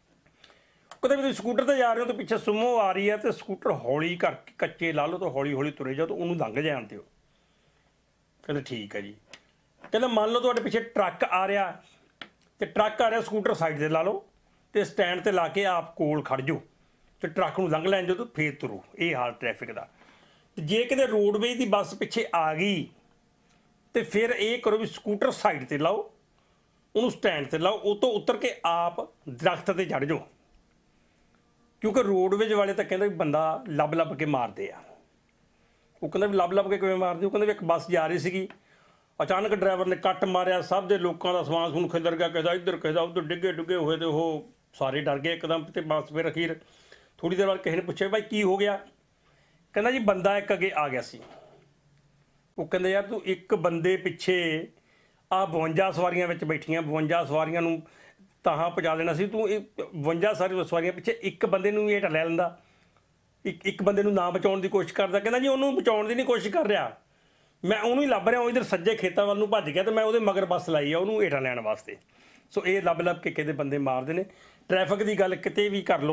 ਕਦੇ ਵੀ ਤੁਸੀਂ ਸਕੂਟਰ 'ਤੇ ਜਾ ਰਹੇ ਹੋ ਤਾਂ ਪਿੱਛੇ ਸੁਮੋ ਆ ਰਹੀ ਹੈ, ਅਤੇ ਸਕੂਟਰ ਹੌਲੀ ਕਰਕੇ ਕੱਚੇ ਲਾ ਲਓ ਤਾਂ ਹੌਲੀ ਹੌਲੀ ਤੁਰੇ ਜਾਓ, ਤਾਂ ਉਹਨੂੰ ਲੰਘ ਜਾਣ ਦਿਓ। ਕਹਿੰਦੇ ਠੀਕ ਹੈ ਜੀ। ਕਹਿੰਦਾ ਮੰਨ ਲਓ ਤੁਹਾਡੇ ਪਿੱਛੇ ਟਰੱਕ ਆ ਰਿਹਾ, ਅਤੇ ਟਰੱਕ ਆ ਰਿਹਾ, ਸਕੂਟਰ ਸਾਈਡ 'ਤੇ ਲਾ ਲਓ ਅਤੇ ਸਟੈਂਡ 'ਤੇ ਲਾ ਕੇ ਆਪ ਕੋਲ ਖੜ੍ਹ ਜਾਓ, ਅਤੇ ਟਰੱਕ ਨੂੰ ਲੰਘ ਲੈਣ ਜਾਓ, ਤਾਂ ਫੇਰ ਤੁਰੋ। ਇਹ ਹਾਲ ਟ੍ਰੈਫਿਕ ਦਾ। ਅਤੇ ਜੇ ਕਿਤੇ ਰੋਡਵੇਜ਼ ਦੀ ਬੱਸ ਪਿੱਛੇ ਆ ਗਈ, ਅਤੇ ਫਿਰ ਇਹ ਕਰੋ ਵੀ ਸਕੂਟਰ ਸਾਈਡ 'ਤੇ ਲਾਓ, ਉਹਨੂੰ ਸਟੈਂਡ 'ਤੇ ਲਾਓ, ਉਹ ਤੋਂ ਉਤਰ ਕੇ ਆਪ ਦਰੱਖਤ 'ਤੇ ਚੜ੍ਹ ਜਾਓ, ਕਿਉਂਕਿ ਰੋਡਵੇਜ਼ ਵਾਲੇ ਤਾਂ ਕਹਿੰਦੇ ਵੀ ਬੰਦਾ ਲੱਭ ਲੱਭ ਕੇ ਮਾਰਦੇ ਆ। ਉਹ ਕਹਿੰਦਾ ਵੀ ਲੱਭ ਲੱਭ ਕੇ ਕਿਵੇਂ ਮਾਰਦੇ? ਉਹ ਕਹਿੰਦੇ ਵੀ ਇੱਕ ਬੱਸ ਜਾ ਰਹੀ ਸੀਗੀ, ਅਚਾਨਕ ਡਰਾਈਵਰ ਨੇ ਕੱਟ ਮਾਰਿਆ, ਸਭ ਦੇ ਲੋਕਾਂ ਦਾ ਸਮਾਨ ਸਮੂਨ ਖਿਲਰ ਗਿਆ, ਕਿਸੇ ਦਾ ਇੱਧਰ ਕਿਸੇ ਦਾ ਉੱਧਰ, ਡਿੱਗੇ ਡੁੱਗੇ ਹੋਏ, ਅਤੇ ਉਹ ਸਾਰੇ ਡਰ ਗਏ ਇੱਕਦਮ। ਅਤੇ ਬੱਸ ਫਿਰ ਅਖੀਰ थोड़ी देर बाद किसी ने पूछा भाई की हो गया, कहना जी बंदा एक अगे आ गया सी। वो कहते यार तू एक बंदे पिछे आ बवंजा सवारियां विच बैठियां, बवंजा सवारियां नूं ताहां पहुंचा देना सी, तू बवंजा सारी सवारियां पिछे एक बंदे नूं हेठ लै लैंदा, एक एक बंदे नूं ना बचाउण दी कोशिश करदा। कहना जी उहनूं बचाउण दी नहीं कोशिश कर रहा, मैं उहनूं ही लभ रहा, वो इधर सज्जे खेतां वल नूं भज गया तो मैं उहदे मगर बस लाई आ उहनूं हेठां लैण वास्ते। सो ये लभ लभ के किते बंदे मारदे ने। ट्रैफिक की गल किते भी कर लो,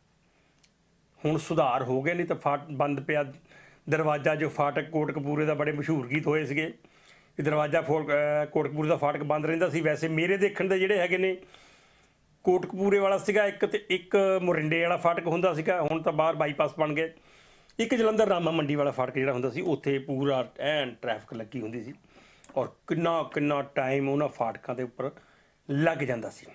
हुण सुधार हो गए, नहीं तो फाट बंद पिया दरवाजा जो फाटक कोटकपूरे का बड़े मशहूर गीत होए सीगे कि दरवाजा फो कोटकपूरे का फाटक बंद रहिंदा सी। वैसे मेरे देखण दे जिहड़े हैगे ने कोटकपूरे वाला सीगा एक, ते एक मोरिंडे वाला फाटक हुंदा सीगा, हुण तां बाहर बाईपास बन गए। एक जलंधर रामा मंडी वाला फाटक जिहड़ा हुंदा सी उत्थे पूरा एन ट्रैफिक लगी हुंदी सी और किन्ना किन्ना टाइम उन्हां फाटकां दे उपर लग जांदा सी।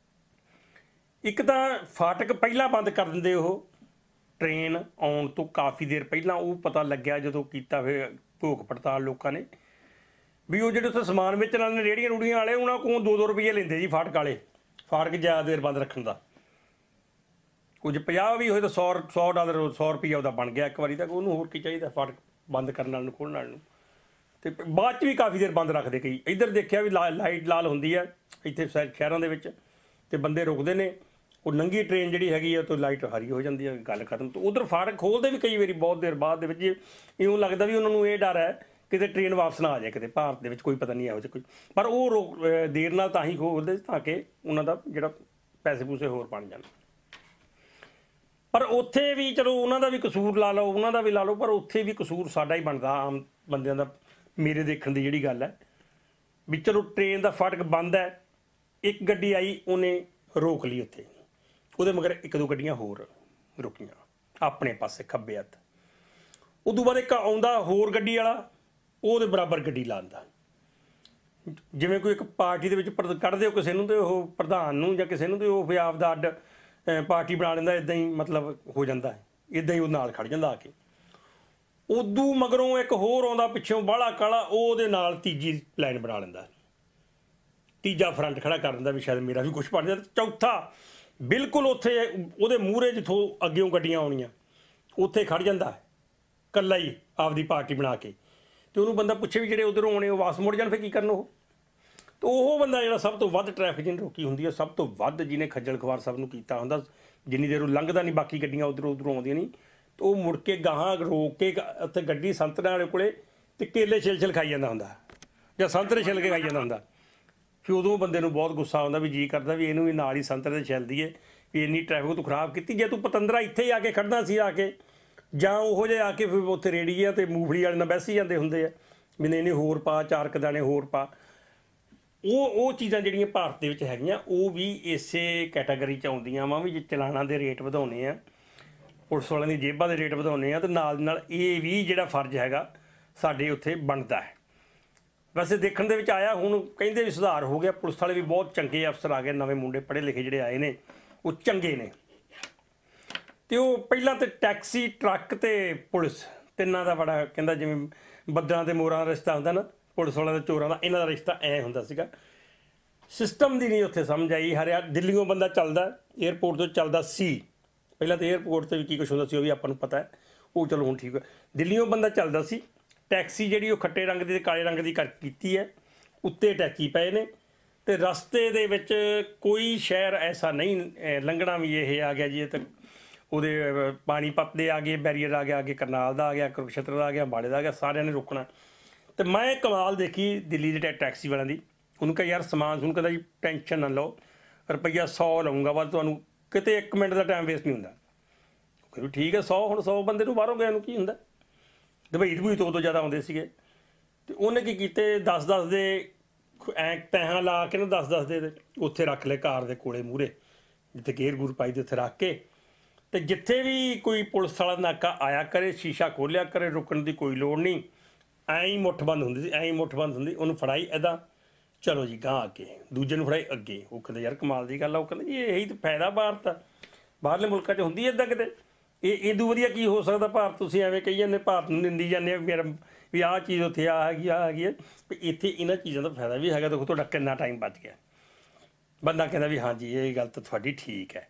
एक तां फाटक पहिलां बंद कर दिंदे ओह ट्रेन आउण तो काफ़ी देर पहलां, वो पता लग्या जदों कीता फिर घोख पड़ताल लोगों ने भी वो जिहड़े उत्थे समान बेचण वाले रेहड़ियां रूड़ियां वाले उन्हां कोलों दो दो रुपये लैंदे जी फाटक वाले, फाटक ज़्यादा देर बंद रखण दा। कुछ पचास भी होए तो सौ सौ डॉलर सौ रुपया उहदा बन गया एक बारी तक, उहनूं होर की चाहीदा फाटक बंद करन वाले नूं खोलण वाले नूं। ते बाद च भी काफ़ी देर बंद रखदे कई। इधर देखिया भी ला लाइट लाल हुंदी है इत्थे शहरां दे विच ते बंदे रुकदे ने, वो नंगी ट्रेन जी हैगी है तो लाइट हरी हो जाती है, गल खत्म। तो उधर फाटक खोलते भी कई बार बहुत देर बाद इवें लगता भी उन्होंने ये डर है कि ट्रेन वापस ना आ जाए, कि भारत के कोई पता नहीं है कोई, पर वो रोक देर नाल तां ही खोलते ताकि उन्हों का जोड़ा पैसे पूसे होर बन जाए। पर उत्थे भी चलो उन्हों का भी कसूर ला लो, उन्हों का भी ला लो, पर उत्थे भी कसूर साडा ही बनता आम बंदियां दा। मेरे देखण दी जिहड़ी गल है भी चलो ट्रेन का फाटक बंद है, एक गड्डी आई उन्हें रोक ली उत्थे, ਉਹਦੇ मगर एक दो गड्डियां होर रुकियां अपने पासे खब्बे हत्थ। उदों बाद एक आउंदा होर गड्डी वाला, ਉਹਦੇ बराबर गड्डी लांदा। जिवें कोई एक पार्टी ਦੇ ਵਿੱਚ ਕੱਢਦੇ ਹੋ ਕਿਸੇ ਨੂੰ ਤੇ ਉਹ ਪ੍ਰਧਾਨ ਨੂੰ ਜਾਂ ਕਿਸੇ ਨੂੰ ਤੇ ਉਹ ਫਿਰ ਆਪਦਾ ਅੱਡ ਪਾਰਟੀ ਬਣਾ ਲੈਂਦਾ, ਇਦਾਂ ਹੀ ਮਤਲਬ ਹੋ ਜਾਂਦਾ ਹੈ, ਇਦਾਂ ਹੀ ਉਹ ਨਾਲ ਖੜ ਜਾਂਦਾ ਆ ਕੇ। ਉਦੋਂ ਮਗਰੋਂ ਇੱਕ ਹੋਰ ਆਉਂਦਾ ਪਿੱਛੋਂ ਬਾਹਲਾ ਕਾਲਾ, ਉਹ ਉਹਦੇ ਨਾਲ ਤੀਜੀ ਲਾਈਨ ਬਣਾ ਲੈਂਦਾ, ਤੀਜਾ ਫਰੰਟ ਖੜਾ ਕਰ ਦਿੰਦਾ ਵੀ ਸ਼ਾਇਦ ਮੇਰਾ ਵੀ ਕੁਛ ਬਣ ਜਾਏ। ਚੌਥਾ बिल्कुल उत्थे उहदे मूहरे जिथों अग्गेों गड्डियां आउणियां उत्थे खड़ जांदा कल्ला ही आपदी पार्टी बना के, तो उहनूं बंदा पुछे भी जिहड़े उधरों आउणे वो वापस मुड़ जाण फिर की करन ओह। तो वो बंदा जिहड़ा सब तो वध ट्रैफिक जिहने रोकी हुंदी है, सब तो वध जिहने खज्जल खवार सब नूं कीता हुंदा, जिन्नी देर लंघदा नहीं बाकी गड्डियां उधरों उधरों आउंदियां नहीं, तो वो मुड़ के गाहां रोक के उत्थे गड्डी संतरे वाले कोले ते केले छिल छिल खाई जांदा हुंदा जां संतरे छिल के खाई जांदा हुंदा। फिर उदों बंदे नूं बहुत गुस्सा आउंदा भी जी करदा भी इहनूं भी नाल ही संतरे ते छिल दईए भी इन्नी ट्रैफिक तूं खराब कीती। जे तूं पतंदरा इत्थे ही आके खड़ना सी आके जां ओहो जिहे आके फिर उत्थे रेड़ियां ते मूंगफली वाले नाल बैसी जांदे हुंदे आ भी नहीं नहीं होर पा चार क दाणे होर पा। ਉਹ ਉਹ ਚੀਜ਼ਾਂ ਜਿਹੜੀਆਂ ਭਾਰਤ ਦੇ ਵਿੱਚ ਹੈਗੀਆਂ ਉਹ ਵੀ ਇਸੇ ਕੈਟਾਗਰੀ 'ਚ ਆਉਂਦੀਆਂ ਵਾ ਵੀ ਜੇ ਚਲਾਨਾਂ ਦੇ ਰੇਟ ਵਧਾਉਣੇ ਆ, ਪੁਲਿਸ ਵਾਲਿਆਂ ਦੀ ਜੇਬਾਂ ਦੇ ਰੇਟ ਵਧਾਉਣੇ ਆ, ਤੇ ਨਾਲ ਦੀ ਨਾਲ ਇਹ ਵੀ ਜਿਹੜਾ ਫਰਜ਼ ਹੈਗਾ ਸਾਡੇ ਉੱਥੇ ਬਣਦਾ ਹੈ। ਵੈਸੇ ਦੇਖਣ ਦੇ ਵਿੱਚ ਆਇਆ ਹੁਣ ਕਹਿੰਦੇ ਵੀ ਸੁਧਾਰ ਹੋ ਗਿਆ, ਪੁਲਿਸ ਵਾਲੇ ਵੀ ਬਹੁਤ ਚੰਗੇ ਅਫਸਰ ਆ ਗਏ, ਨਵੇਂ ਮੁੰਡੇ ਪੜ੍ਹੇ ਲਿਖੇ ਜਿਹੜੇ ਆਏ ਨੇ ਉਹ ਚੰਗੇ ਨੇ। ਅਤੇ ਉਹ ਪਹਿਲਾਂ ਤਾਂ ਟੈਕਸੀ ਟਰੱਕ ਅਤੇ ਪੁਲਿਸ ਤਿੰਨਾਂ ਦਾ ਬੜਾ ਕਹਿੰਦਾ ਜਿਵੇਂ ਬੱਦਲਾਂ ਅਤੇ ਮੋਰਾਂ ਦਾ ਰਿਸ਼ਤਾ ਹੁੰਦਾ ਨਾ, ਪੁਲਿਸ ਵਾਲਿਆਂ ਦਾ ਚੋਰਾਂ ਦਾ, ਇਹਨਾਂ ਦਾ ਰਿਸ਼ਤਾ ਐਂ ਹੁੰਦਾ ਸੀਗਾ। ਸਿਸਟਮ ਦੀ ਨਹੀਂ ਉੱਥੇ ਸਮਝ ਆਈ। ਹਰਿਆ ਦਿੱਲੀੋਂ ਬੰਦਾ ਚੱਲਦਾ ਏਅਰਪੋਰਟ ਤੋਂ ਚੱਲਦਾ ਸੀ, ਪਹਿਲਾਂ ਤਾਂ ਏਅਰਪੋਰਟ 'ਤੇ ਵੀ ਕੀ ਕੁਛ ਹੁੰਦਾ ਸੀ ਉਹ ਵੀ ਆਪਾਂ ਨੂੰ ਪਤਾ ਹੈ, ਉਹ ਚਲੋ ਹੁਣ ਠੀਕ ਹੈ। ਦਿੱਲੀੋਂ ਬੰਦਾ ਚੱਲਦਾ ਸੀ, ਟੈਕਸੀ ਜਿਹੜੀ ਉਹ ਖੱਟੇ ਰੰਗ ਦੀ ਅਤੇ ਕਾਲੇ ਰੰਗ ਦੀ ਕਰ ਕੀਤੀ ਹੈ, ਉੱਤੇ ਟੈਕੀ ਪਏ ਨੇ, ਅਤੇ ਰਸਤੇ ਦੇ ਵਿੱਚ ਕੋਈ ਸ਼ਹਿਰ ਐਸਾ ਨਹੀਂ ਲੰਘਣਾ ਵੀ ਇਹ ਆ ਗਿਆ ਜੀ ਤੱਕ ਉਹਦੇ ਪਾਣੀਪਤ ਦੇ ਆ ਗਏ, ਬੈਰੀਅਰ ਆ ਗਿਆ, ਅੱਗੇ ਕਰਨਾਲ ਦਾ ਆ ਗਿਆ, ਕੁਰੂਕਸ਼ੇਤਰ ਦਾ ਆ ਗਿਆ, ਅੰਬਾਲੇ ਦਾ ਆ ਗਿਆ, ਸਾਰਿਆਂ ਨੇ ਰੁਕਣਾ। ਅਤੇ ਮੈਂ ਕਮਾਲ ਦੇਖੀ ਦਿੱਲੀ ਦੇ ਟੈਕਸੀ ਵਾਲਿਆਂ ਦੀ। ਉਹਨੂੰ ਕਿਹਾ ਯਾਰ ਸਮਾਨ ਤੁਹਾਨੂੰ ਕਹਿੰਦਾ ਜੀ ਟੈਨਸ਼ਨ ਨਾ ਲਓ, ਰੁਪਈਆ ਸੌ ਲਊਂਗਾ ਬਸ, ਤੁਹਾਨੂੰ ਕਿਤੇ ਇੱਕ ਮਿੰਟ ਦਾ ਟਾਈਮ ਵੇਸਟ ਨਹੀਂ ਹੁੰਦਾ। ਕਹਿੰਦੇ ਠੀਕ ਹੈ, ਸੌ ਹੁਣ ਸੌ ਬੰਦੇ ਨੂੰ ਬਾਹਰੋਂ ਗਿਆ ਨੂੰ ਕੀ ਹੁੰਦਾ, ਦੁਬਈ ਦੁਬਈ ਤੋਂ ਉਦੋਂ ਜ਼ਿਆਦਾ ਆਉਂਦੇ ਸੀਗੇ। ਅਤੇ ਉਹਨੇ ਕੀ ਕੀਤੇ ਦਸ ਦਸ ਦੇ ਐਂ ਤੈਹਾਂ ਲਾ ਕੇ ਨਾ ਦਸ ਦਸ ਦੇ ਉੱਥੇ ਰੱਖ ਲਏ ਕਾਰ ਦੇ ਕੋਲੇ ਮੂਹਰੇ, ਜਿੱਥੇ ਗੇਰ ਗੂਰ ਪਾਈ ਦੇ ਉੱਥੇ ਰੱਖ ਕੇ, ਅਤੇ ਜਿੱਥੇ ਵੀ ਕੋਈ ਪੁਲਿਸ ਵਾਲਾ ਨਾਕਾ ਆਇਆ ਕਰੇ ਸ਼ੀਸ਼ਾ ਖੋਲ੍ਹਿਆ ਕਰੇ, ਰੁਕਣ ਦੀ ਕੋਈ ਲੋੜ ਨਹੀਂ, ਐਂ ਹੀ ਮੁੱਠ ਬੰਦ ਹੁੰਦੀ ਸੀ, ਐਂ ਹੀ ਮੁੱਠ ਬੰਦ ਹੁੰਦੀ। ਉਹਨੂੰ ਫੜਾਈ ਇੱਦਾਂ, ਚਲੋ ਜੀ ਗਾਂਹ ਅੱਗੇ, ਦੂਜੇ ਨੂੰ ਫੜਾਈ ਅੱਗੇ। ਉਹ ਕਹਿੰਦੇ ਯਾਰ ਕਮਾਲ ਦੀ ਗੱਲ ਆ। ਉਹ ਕਹਿੰਦੇ ਜੀ ਇਹੀ ਤਾਂ ਫਾਇਦਾ ਭਾਰਤ ਆ, ਬਾਹਰਲੇ ਮੁਲਕਾਂ 'ਚ ਹੁੰਦੀ ਇੱਦਾਂ ਕਿਤੇ, ਇਹ ਇਦੋਂ ਵਧੀਆ ਕੀ ਹੋ ਸਕਦਾ ਭਾਰਤ। ਤੁਸੀਂ ਐਵੇਂ ਕਹੀ ਜਾਂਦੇ ਭਾਰਤ ਨੂੰ ਨਿੰਦੀ ਜਾਂਦੇ ਆ ਮੇਰਾ ਵੀ ਆਹ ਚੀਜ਼ ਉੱਥੇ ਆ ਹੈਗੀ ਆ ਹੈਗੀ ਹੈ, ਵੀ ਇੱਥੇ ਇਹਨਾਂ ਚੀਜ਼ਾਂ ਦਾ ਫਾਇਦਾ ਵੀ ਹੈਗਾ। ਦੇਖੋ ਤੁਹਾਡਾ ਕਿੰਨਾ ਟਾਈਮ ਬਚ ਗਿਆ। ਬੰਦਾ ਕਹਿੰਦਾ ਵੀ ਹਾਂਜੀ ਇਹ ਗੱਲ ਤਾਂ ਤੁਹਾਡੀ ਠੀਕ ਹੈ।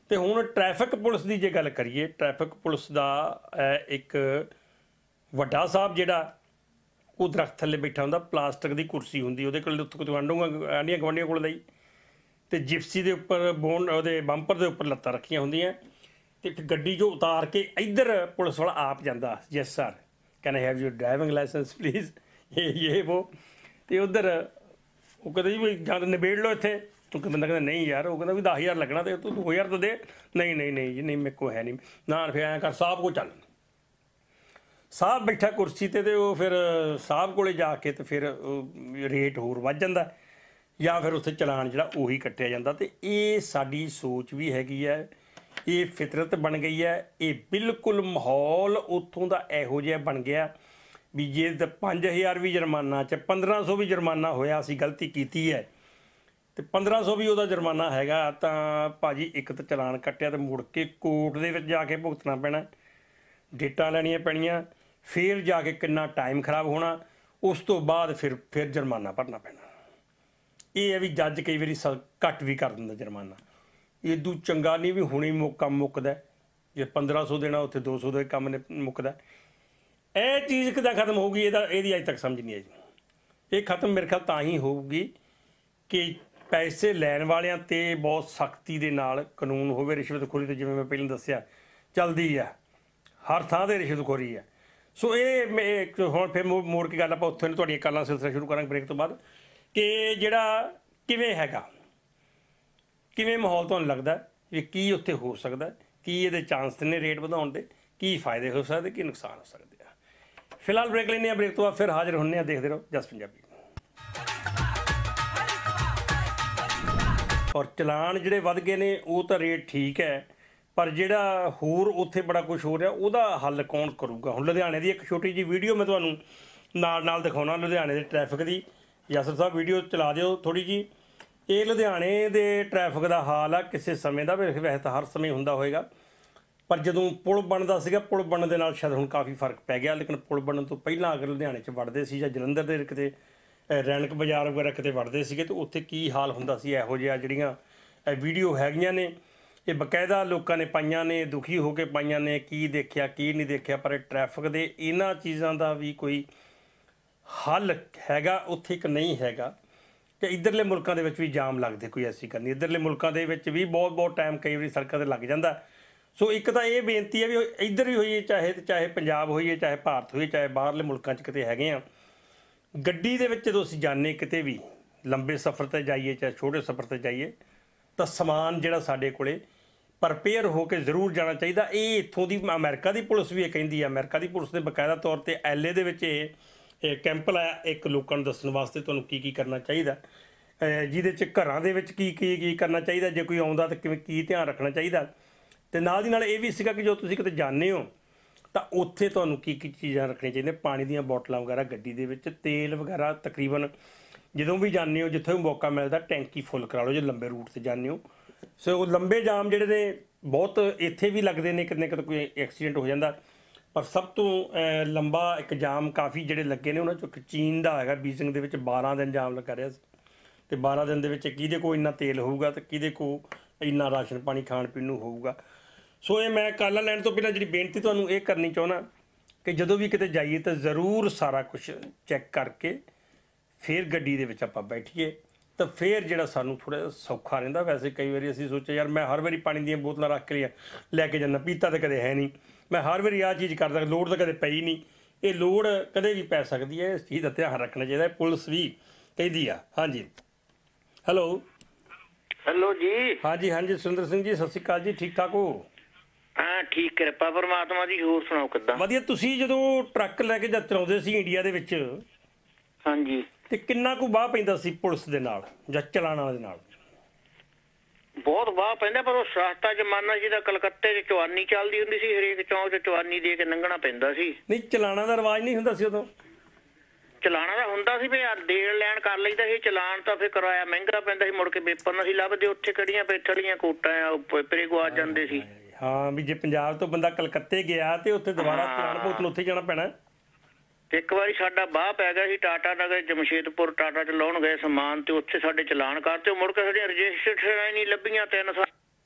ਤੇ ਹੁਣ ਟ੍ਰੈਫਿਕ ਪੁਲਿਸ ਦੀ ਜੇ ਗੱਲ ਕਰੀਏ, ਟ੍ਰੈਫਿਕ ਪੁਲਿਸ ਦਾ ਇੱਕ ਵੱਡਾ ਸਾਹਿਬ ਜਿਹੜਾ ਉਹ ਦਰਖਤ ਥੱਲੇ ਬੈਠਾ ਹੁੰਦਾ, ਪਲਾਸਟਿਕ ਦੀ ਕੁਰਸੀ ਹੁੰਦੀ ਉਹਦੇ ਕੋਲ, ਉੱਥੋਂ ਤੋਂ ਆਂਢੋਂ ਆਂਢੀਆਂ ਗੁਆਂਢੀਆਂ ਕੋਲ ਲਈ, ਤੇ ਜਿਪਸੀ ਦੇ ਉੱਪਰ ਬੋਨ ਉਹਦੇ ਬੰਪਰ ਦੇ ਉੱਪਰ ਲੱਤਾਂ ਰੱਖੀਆਂ ਹੁੰਦੀਆਂ, ਤੇ ਫਿਰ ਗੱਡੀ 'ਚੋਂ ਉਤਾਰ ਕੇ ਇੱਧਰ ਪੁਲਿਸ ਵਾਲਾ ਆਪ ਜਾਂਦਾ, yes sir can I have your driving licence please, ਇਹ ਇਹ ਵੋ। ਤੇ ਉੱਧਰ ਉਹ ਕਹਿੰਦਾ ਜੀ ਵੀ ਜਦ ਨਿਬੇੜ ਲਓ ਇੱਥੇ, ਤੂੰ ਬੰਦਾ ਕਹਿੰਦਾ ਨਹੀਂ ਯਾਰ, ਉਹ ਕਹਿੰਦਾ ਵੀ ਦਸ ਹਜ਼ਾਰ ਲੱਗਣਾ ਤੇ ਤੂੰ ਦੋ ਹਜ਼ਾਰ ਤਾਂ ਦੇ, ਨਹੀਂ ਨਹੀਂ ਨਹੀਂ ਜੀ ਨਹੀਂ ਮੇਰੇ ਕੋਲ ਹੈ ਨਹੀਂ ਨਾ, ਫਿਰ ਐਂ ਕਰ ਸਾਹਿਬ ਕੋਲ ਚੱਲ। ਸਾਹਿਬ ਬੈਠਾ ਕੁਰਸੀ 'ਤੇ, ਤੇ ਉਹ ਫਿਰ ਸਾਹਿਬ ਕੋਲੇ ਜਾ ਕੇ ਤੇ ਫਿਰ ਰੇਟ ਹੋਰ ਵੱਧ ਜਾਂਦਾ, ਜਾਂ ਫਿਰ ਉੱਥੇ ਚਲਾਨ ਜਿਹੜਾ ਉਹੀ ਕੱਟਿਆ ਜਾਂਦਾ। ਤੇ ਇਹ ਸਾਡੀ ਸੋਚ ਵੀ ਹੈਗੀ ਹੈ, ਇਹ ਫਿਤਰਤ ਬਣ ਗਈ ਹੈ, ਇਹ ਬਿਲਕੁਲ ਮਾਹੌਲ ਉੱਥੋਂ ਦਾ ਇਹੋ ਜਿਹਾ ਬਣ ਗਿਆ ਵੀ ਜੇ ਪੰਜ ਹਜ਼ਾਰ ਵੀ ਜੁਰਮਾਨਾ, ਚ ਪੰਦਰਾਂ ਸੌ ਵੀ ਜੁਰਮਾਨਾ ਹੋਇਆ, ਅਸੀਂ ਗਲਤੀ ਕੀਤੀ ਹੈ ਤੇ ਪੰਦਰਾਂ ਸੌ ਵੀ ਉਹਦਾ ਜੁਰਮਾਨਾ ਹੈਗਾ, ਤਾਂ ਭਾਜੀ ਇੱਕ ਤਾਂ ਚਲਾਨ ਕੱਟਿਆ ਤੇ ਮੁੜ ਕੇ ਕੋਰਟ ਦੇ ਵਿੱਚ ਜਾ ਕੇ ਭੁਗਤਣਾ ਪੈਣਾ, ਡੇਟਾਂ ਲੈਣੀਆਂ ਪੈਣੀਆਂ, ਫਿਰ ਜਾ ਕੇ ਕਿੰਨਾ ਟਾਈਮ ਖਰਾਬ ਹੋਣਾ, ਉਸ ਤੋਂ ਬਾਅਦ ਫਿਰ ਫਿਰ ਜੁਰਮਾਨਾ ਭਰਨਾ ਪੈਣਾ। ਇਹ ਹੈ ਵੀ ਜੱਜ ਕਈ ਵਾਰੀ ਸ ਘੱਟ ਵੀ ਕਰ ਦਿੰਦਾ ਜੁਰਮਾਨਾ, ਇਦੋਂ ਚੰਗਾ ਨਹੀਂ ਵੀ ਹੁਣੇ ਮੌਕਾ ਮੁੱਕਦਾ, ਜੇ ਪੰਦਰਾਂ ਸੌ ਦੇਣਾ ਉੱਥੇ ਦੋ ਸੌ ਦੇ ਕੰਮ ਨੇ ਮੁੱਕਦਾ। ਇਹ ਚੀਜ਼ ਕਿੱਦਾਂ ਖਤਮ ਹੋਊਗੀ, ਇਹਦਾ ਇਹਦੀ ਅਜੇ ਤੱਕ ਸਮਝ ਨਹੀਂ ਆਈ। ਇਹ ਖਤਮ ਮੇਰੇ ਖਿਆਲ ਤਾਂ ਹੀ ਹੋਊਗੀ ਕਿ ਪੈਸੇ ਲੈਣ ਵਾਲਿਆਂ 'ਤੇ ਬਹੁਤ ਸਖਤੀ ਦੇ ਨਾਲ ਕਾਨੂੰਨ ਹੋਵੇ। ਰਿਸ਼ਵਤਖੋਰੀ ਤਾਂ ਜਿਵੇਂ ਮੈਂ ਪਹਿਲਾਂ ਦੱਸਿਆ ਚੱਲਦੀ ਆ, ਹਰ ਥਾਂ 'ਤੇ ਰਿਸ਼ਵਤਖੋਰੀ ਹੈ। ਸੋ ਇਹ ਹੁਣ ਫਿਰ ਮੋੜ ਕੇ ਗੱਲ ਆਪਾਂ ਉੱਥੇ ਨੂੰ ਤੁਹਾਡੀਆਂ ਗੱਲਾਂ ਸਿਲਸਿਲਾ ਸ਼ੁਰੂ ਕਰਾਂਗੇ ਬ੍ਰੇਕ ਤੋਂ ਬਾਅਦ, ਕਿ ਜਿਹੜਾ ਕਿਵੇਂ ਹੈਗਾ, ਕਿਵੇਂ ਮਾਹੌਲ ਤੁਹਾਨੂੰ ਲੱਗਦਾ ਵੀ ਕੀ ਉੱਥੇ ਹੋ ਸਕਦਾ, ਕੀ ਇਹਦੇ ਚਾਂਸ ਨੇ ਰੇਟ ਵਧਾਉਣ ਦੇ, ਕੀ ਫਾਇਦੇ ਹੋ ਸਕਦੇ, ਕੀ ਨੁਕਸਾਨ ਹੋ ਸਕਦੇ ਆ। ਫਿਲਹਾਲ ਬ੍ਰੇਕ ਲੈਂਦੇ ਹਾਂ, ਬ੍ਰੇਕ ਤੋਂ ਬਾਅਦ ਫਿਰ ਹਾਜ਼ਰ ਹੁੰਦੇ ਹਾਂ। ਦੇਖਦੇ ਰਹੋ ਜਸ ਪੰਜਾਬੀ। ਔਰ ਚਲਾਨ ਜਿਹੜੇ ਵੱਧ ਗਏ ਨੇ ਉਹ ਤਾਂ ਰੇਟ ਠੀਕ ਹੈ, ਪਰ ਜਿਹੜਾ ਹੋਰ ਉੱਥੇ ਬੜਾ ਕੁਝ ਹੋ ਰਿਹਾ ਉਹਦਾ ਹੱਲ ਕੌਣ ਕਰੂਗਾ। ਹੁਣ ਲੁਧਿਆਣੇ ਦੀ ਇੱਕ ਛੋਟੀ ਜਿਹੀ ਵੀਡੀਓ ਮੈਂ ਤੁਹਾਨੂੰ ਨਾਲ ਨਾਲ ਦਿਖਾਉਣਾ, ਲੁਧਿਆਣੇ ਦੇ ਟ੍ਰੈਫਿਕ ਦੀ। ਯਾਸਰ ਸਾਹਿਬ ਵੀਡੀਓ ਚਲਾ ਦਿਓ ਥੋੜ੍ਹੀ ਜਿਹੀ। ਇਹ ਲੁਧਿਆਣੇ ਦੇ ਟ੍ਰੈਫਿਕ ਦਾ ਹਾਲ ਆ ਕਿਸੇ ਸਮੇਂ ਦਾ, ਵੈਸੇ ਤਾਂ ਹਰ ਸਮੇਂ ਹੁੰਦਾ ਹੋਏਗਾ, ਪਰ ਜਦੋਂ ਪੁਲ ਬਣਦਾ ਸੀਗਾ, ਪੁਲ ਬਣਨ ਦੇ ਨਾਲ ਸ਼ਾਇਦ ਹੁਣ ਕਾਫੀ ਫਰਕ ਪੈ ਗਿਆ, ਲੇਕਿਨ ਪੁਲ ਬਣਨ ਤੋਂ ਪਹਿਲਾਂ ਅਗਰ ਲੁਧਿਆਣੇ 'ਚ ਵੜਦੇ ਸੀ ਜਾਂ ਜਲੰਧਰ ਦੇ ਕਿਤੇ ਰੈਣਕ ਬਾਜ਼ਾਰ ਵਗੈਰਾ ਕਿਤੇ ਵੜਦੇ ਸੀਗੇ ਤਾਂ ਉੱਥੇ ਕੀ ਹਾਲ ਹੁੰਦਾ ਸੀ। ਇਹੋ ਜਿਹਾ ਜਿਹੜੀਆਂ ਵੀਡੀਓ ਹੈਗੀਆਂ ਨੇ ਇਹ ਬਕਾਇਦਾ ਲੋਕਾਂ ਨੇ ਪਾਈਆਂ ਨੇ, ਦੁਖੀ ਹੋ ਕੇ ਪਾਈਆਂ ਨੇ, ਕੀ ਦੇਖਿਆ ਕੀ ਨਹੀਂ ਦੇਖਿਆ। ਪਰ ਟ੍ਰੈਫਿਕ ਦੇ ਇਹਨਾਂ ਚੀਜ਼ਾਂ ਦਾ ਵੀ ਕੋਈ ਹੱਲ ਹੈਗਾ ਉੱਥੇ ਇੱਕ ਨਹੀਂ ਹੈਗਾ। ਕਿ ਇੱਧਰਲੇ ਮੁਲਕਾਂ ਦੇ ਵਿੱਚ ਵੀ ਜਾਮ ਲੱਗਦੇ, ਕੋਈ ਐਸੀ ਗੱਲ ਨਹੀਂ, ਇੱਧਰਲੇ ਮੁਲਕਾਂ ਦੇ ਵਿੱਚ ਵੀ ਬਹੁਤ ਬਹੁਤ ਟਾਈਮ ਕਈ ਵਾਰੀ ਸੜਕਾਂ 'ਤੇ ਲੱਗ ਜਾਂਦਾ। ਸੋ ਇੱਕ ਤਾਂ ਇਹ ਬੇਨਤੀ ਹੈ ਵੀ ਇੱਧਰ ਵੀ ਹੋਈਏ, ਚਾਹੇ ਚਾਹੇ ਪੰਜਾਬ ਹੋਈਏ, ਚਾਹੇ ਭਾਰਤ ਹੋਈਏ, ਚਾਹੇ ਬਾਹਰਲੇ ਮੁਲਕਾਂ 'ਚ ਕਿਤੇ ਹੈਗੇ ਆ, ਗੱਡੀ ਦੇ ਵਿੱਚ ਜਦੋਂ ਅਸੀਂ ਜਾਂਦੇ ਕਿਤੇ ਵੀ ਲੰਬੇ ਸਫ਼ਰ 'ਤੇ ਜਾਈਏ ਚਾਹੇ ਛੋਟੇ ਸਫ਼ਰ 'ਤੇ ਜਾਈਏ, ਤਾਂ ਸਮਾਨ ਜਿਹੜਾ ਸਾਡੇ ਕੋਲੇ ਪ੍ਰਪੇਅਰ ਹੋ ਕੇ ਜ਼ਰੂਰ ਜਾਣਾ ਚਾਹੀਦਾ। ਇਹ ਇੱਥੋਂ ਦੀ ਅਮਰੀਕਾ ਦੀ ਪੁਲਿਸ ਵੀ ਇਹ ਕਹਿੰਦੀ ਹੈ, ਅਮਰੀਕਾ ਦੀ ਪੁਲਿਸ ਨੇ ਬਕਾਇਦਾ ਤੌਰ 'ਤੇ ਐਲ ਏ ਦੇ ਵਿੱਚ ਇਹ ਕੈਂਪ ਲਾਇਆ ਇੱਕ ਲੋਕਾਂ ਨੂੰ ਦੱਸਣ ਵਾਸਤੇ ਤੁਹਾਨੂੰ ਕੀ ਕੀ ਕਰਨਾ ਚਾਹੀਦਾ, ਜਿਹਦੇ 'ਚ ਘਰਾਂ ਦੇ ਵਿੱਚ ਕੀ ਕੀ ਕੀ ਕਰਨਾ ਚਾਹੀਦਾ, ਜੇ ਕੋਈ ਆਉਂਦਾ ਤਾਂ ਕਿਵੇਂ ਕੀ ਧਿਆਨ ਰੱਖਣਾ ਚਾਹੀਦਾ। ਅਤੇ ਨਾਲ ਦੀ ਨਾਲ ਇਹ ਵੀ ਸੀਗਾ ਕਿ ਜੋ ਤੁਸੀਂ ਕਿਤੇ ਜਾਂਦੇ ਹੋ ਤਾਂ ਉੱਥੇ ਤੁਹਾਨੂੰ ਕੀ ਕੀ ਚੀਜ਼ਾਂ ਰੱਖਣੀਆਂ ਚਾਹੀਦੀਆਂ, ਪਾਣੀ ਦੀਆਂ ਬੋਟਲਾਂ ਵਗੈਰਾ ਗੱਡੀ ਦੇ ਵਿੱਚ, ਤੇਲ ਵਗੈਰਾ ਤਕਰੀਬਨ ਜਦੋਂ ਵੀ ਜਾਂਦੇ ਹੋ ਜਿੱਥੇ ਵੀ ਮੌਕਾ ਮਿਲਦਾ ਟੈਂਕੀ ਫੁੱਲ ਕਰਾ ਲਓ ਜੇ ਲੰਬੇ ਰੂਟ 'ਤੇ ਜਾਂਦੇ ਹੋ। ਸੋ ਲੰਬੇ ਜਾਮ ਜਿਹੜੇ ਨੇ ਬਹੁਤ ਇੱਥੇ ਵੀ ਲੱਗਦੇ ਨੇ, ਕਿਤੇ ਕਿਤੇ ਕੋਈ ਐਕਸੀਡੈਂਟ ਹੋ ਜਾਂਦਾ, ਪਰ ਸਭ ਤੋਂ ਲੰਬਾ ਇੱਕ ਜਾਮ ਕਾਫੀ ਜਿਹੜੇ ਲੱਗੇ ਨੇ ਉਹਨਾਂ 'ਚੋਂ ਇੱਕ ਚੀਨ ਦਾ ਹੈਗਾ, ਬੀਜਿੰਗ ਦੇ ਵਿੱਚ ਬਾਰਾਂ ਦਿਨ ਜਾਮ ਲੱਗਾ ਰਿਹਾ ਸੀ। ਅਤੇ ਬਾਰਾਂ ਦਿਨ ਦੇ ਵਿੱਚ ਕਿਹਦੇ ਕੋਲ ਇੰਨਾ ਤੇਲ ਹੋਊਗਾ ਅਤੇ ਕਿਹਦੇ ਕੋਲ ਇੰਨਾ ਰਾਸ਼ਨ ਪਾਣੀ ਖਾਣ ਪੀਣ ਨੂੰ ਹੋਊਗਾ। ਸੋ ਇਹ ਮੈਂ ਕਾਲਾਂ ਲੈਣ ਤੋਂ ਪਹਿਲਾਂ ਜਿਹੜੀ ਬੇਨਤੀ ਤੁਹਾਨੂੰ ਇਹ ਕਰਨੀ ਚਾਹੁੰਦਾ ਕਿ ਜਦੋਂ ਵੀ ਕਿਤੇ ਜਾਈਏ ਤਾਂ ਜ਼ਰੂਰ ਸਾਰਾ ਕੁਛ ਚੈੱਕ ਕਰਕੇ ਫਿਰ ਗੱਡੀ ਦੇ ਵਿੱਚ ਆਪਾਂ ਬੈਠੀਏ, ਤਾਂ ਫਿਰ ਜਿਹੜਾ ਸਾਨੂੰ ਥੋੜ੍ਹਾ ਸੌਖਾ ਰਹਿੰਦਾ। ਵੈਸੇ ਕਈ ਵਾਰੀ ਅਸੀਂ ਸੋਚਿਆ ਯਾਰ ਮੈਂ ਹਰ ਵਾਰੀ ਪਾਣੀ ਦੀਆਂ ਬੋਤਲਾਂ ਰੱਖ ਕੇ ਲੈ ਕੇ ਜਾਂਦਾ, ਪੀਤਾ ਤਾਂ ਕਦੇ ਹੈ ਨਹੀਂ, ਮੈਂ ਹਰ ਵਾਰੀ ਆਹ ਚੀਜ਼ ਕਰਦਾ, ਲੋੜ ਤਾਂ ਕਦੇ ਪਈ ਨਹੀਂ। ਇਹ ਲੋੜ ਕਦੇ ਵੀ ਪੈ ਸਕਦੀ ਹੈ, ਇਸ ਚੀਜ਼ ਦਾ ਧਿਆਨ ਰੱਖਣਾ ਚਾਹੀਦਾ, ਪੁਲਿਸ ਵੀ ਕਹਿੰਦੀ ਆ। ਹਾਂਜੀ ਹੈਲੋ ਹੈਲੋ ਜੀ। ਹਾਂਜੀ ਹਾਂਜੀ ਸੁਰਿੰਦਰ ਸਿੰਘ ਜੀ, ਸਤਿ ਸ਼੍ਰੀ ਅਕਾਲ ਜੀ, ਠੀਕ ਠਾਕ ਹੋ? ਹਾਂ ਠੀਕ, ਕਿਰਪਾ ਪਰਮਾਤਮਾ ਦੀ। ਹੋਰ ਸੁਣਾਓ ਕਿੱਦਾਂ? ਵਧੀਆ। ਤੁਸੀਂ ਜਦੋਂ ਟਰੱਕ ਲੈ ਕੇ ਜਦ ਚਲਾਉਂਦੇ ਸੀ ਇੰਡੀਆ ਦੇ ਵਿੱਚ, ਹਾਂਜੀ, ਤੇ ਕਿੰਨਾ ਕੁ ਵਾਹ ਪੈਂਦਾ ਸੀ ਪੁਲਿਸ ਦੇ ਨਾਲ ਜਾਂ ਚਲਾਣਾ ਦੇ ਨਾਲ? ਬਹੁਤ ਵਾਹ ਪੈਂਦਾ, ਪਰ ਉਹ ਸਸਤਾ ਜ਼ਮਾਨਾ ਸੀ ਤਾਂ ਕਲਕੱਤੇ 'ਚ ਚਵਾਨੀ ਚੱਲਦੀ ਹੁੰਦੀ ਸੀ, ਹਰੇਕ ਚੌਂਕ 'ਚ ਚਵਾਨੀ ਦੇ ਕੇ ਲੰਘਣਾ ਪੈਂਦਾ ਸੀ। ਨਹੀਂ ਚਲਾਣਾ ਦਾ ਰਿਵਾਜ ਨਹੀਂ ਹੁੰਦਾ ਸੀ ਉਦੋਂ? ਚਲਾਣਾ ਦਾ ਹੁੰਦਾ ਸੀ ਵੀ ਦੇਣ ਲੈਣ ਕਰ ਲਈਦਾ ਸੀ, ਚਲਾਨ ਤਾਂ ਫਿਰ ਕਿਰਾਇਆ ਮਹਿੰਗਾ ਪੈਂਦਾ ਸੀ, ਮੁੜ ਕੇ ਪੇਪਰ ਨਹੀਂ ਸੀ ਲੱਭਦੇ, ਉੱਥੇ ਕਿਹੜੀਆਂ ਪੈਥੜੀਆਂ ਕੋਟਾਂ ਪੇਪਰੇ ਗੁਆ ਜਾਂਦੇ ਸੀ। ਹਾਂ ਵੀ ਜੇ ਪੰਜਾਬ ਤੋਂ ਬੰਦਾ ਕਲਕੱਤੇ ਗਿਆ ਤੇ ਉੱਥੇ ਦੁਬਾਰਾ ਚਲਾਨ ਭੁਗਤਣ ਉੱਥੇ ਜਾਣਾ ਪੈਣਾ। ਇੱਕ ਵਾਰੀ ਸਾਡਾ ਬਾਹ ਪੈ ਗਿਆ ਸੀ ਟਾਟਾ ਨਗਰ ਜਮਸ਼ੇਦਪੁਰ, ਟਾਟਾ 'ਚ ਲਾਉਣ ਗਏ ਸਮਾਨ ਤੇ ਉੱਥੇ ਸਾਡੇ ਚਲਾਨ ਕਰਤੇ, ਮੁੜ ਕੇ ਸਾਡੀਆਂ ਰਜਿਸਟਰੇਸ਼ਨਾਂ ਹੀ ਨਹੀਂ ਲੱਭੀਆਂ, ਤਿੰਨ ਸਾਲ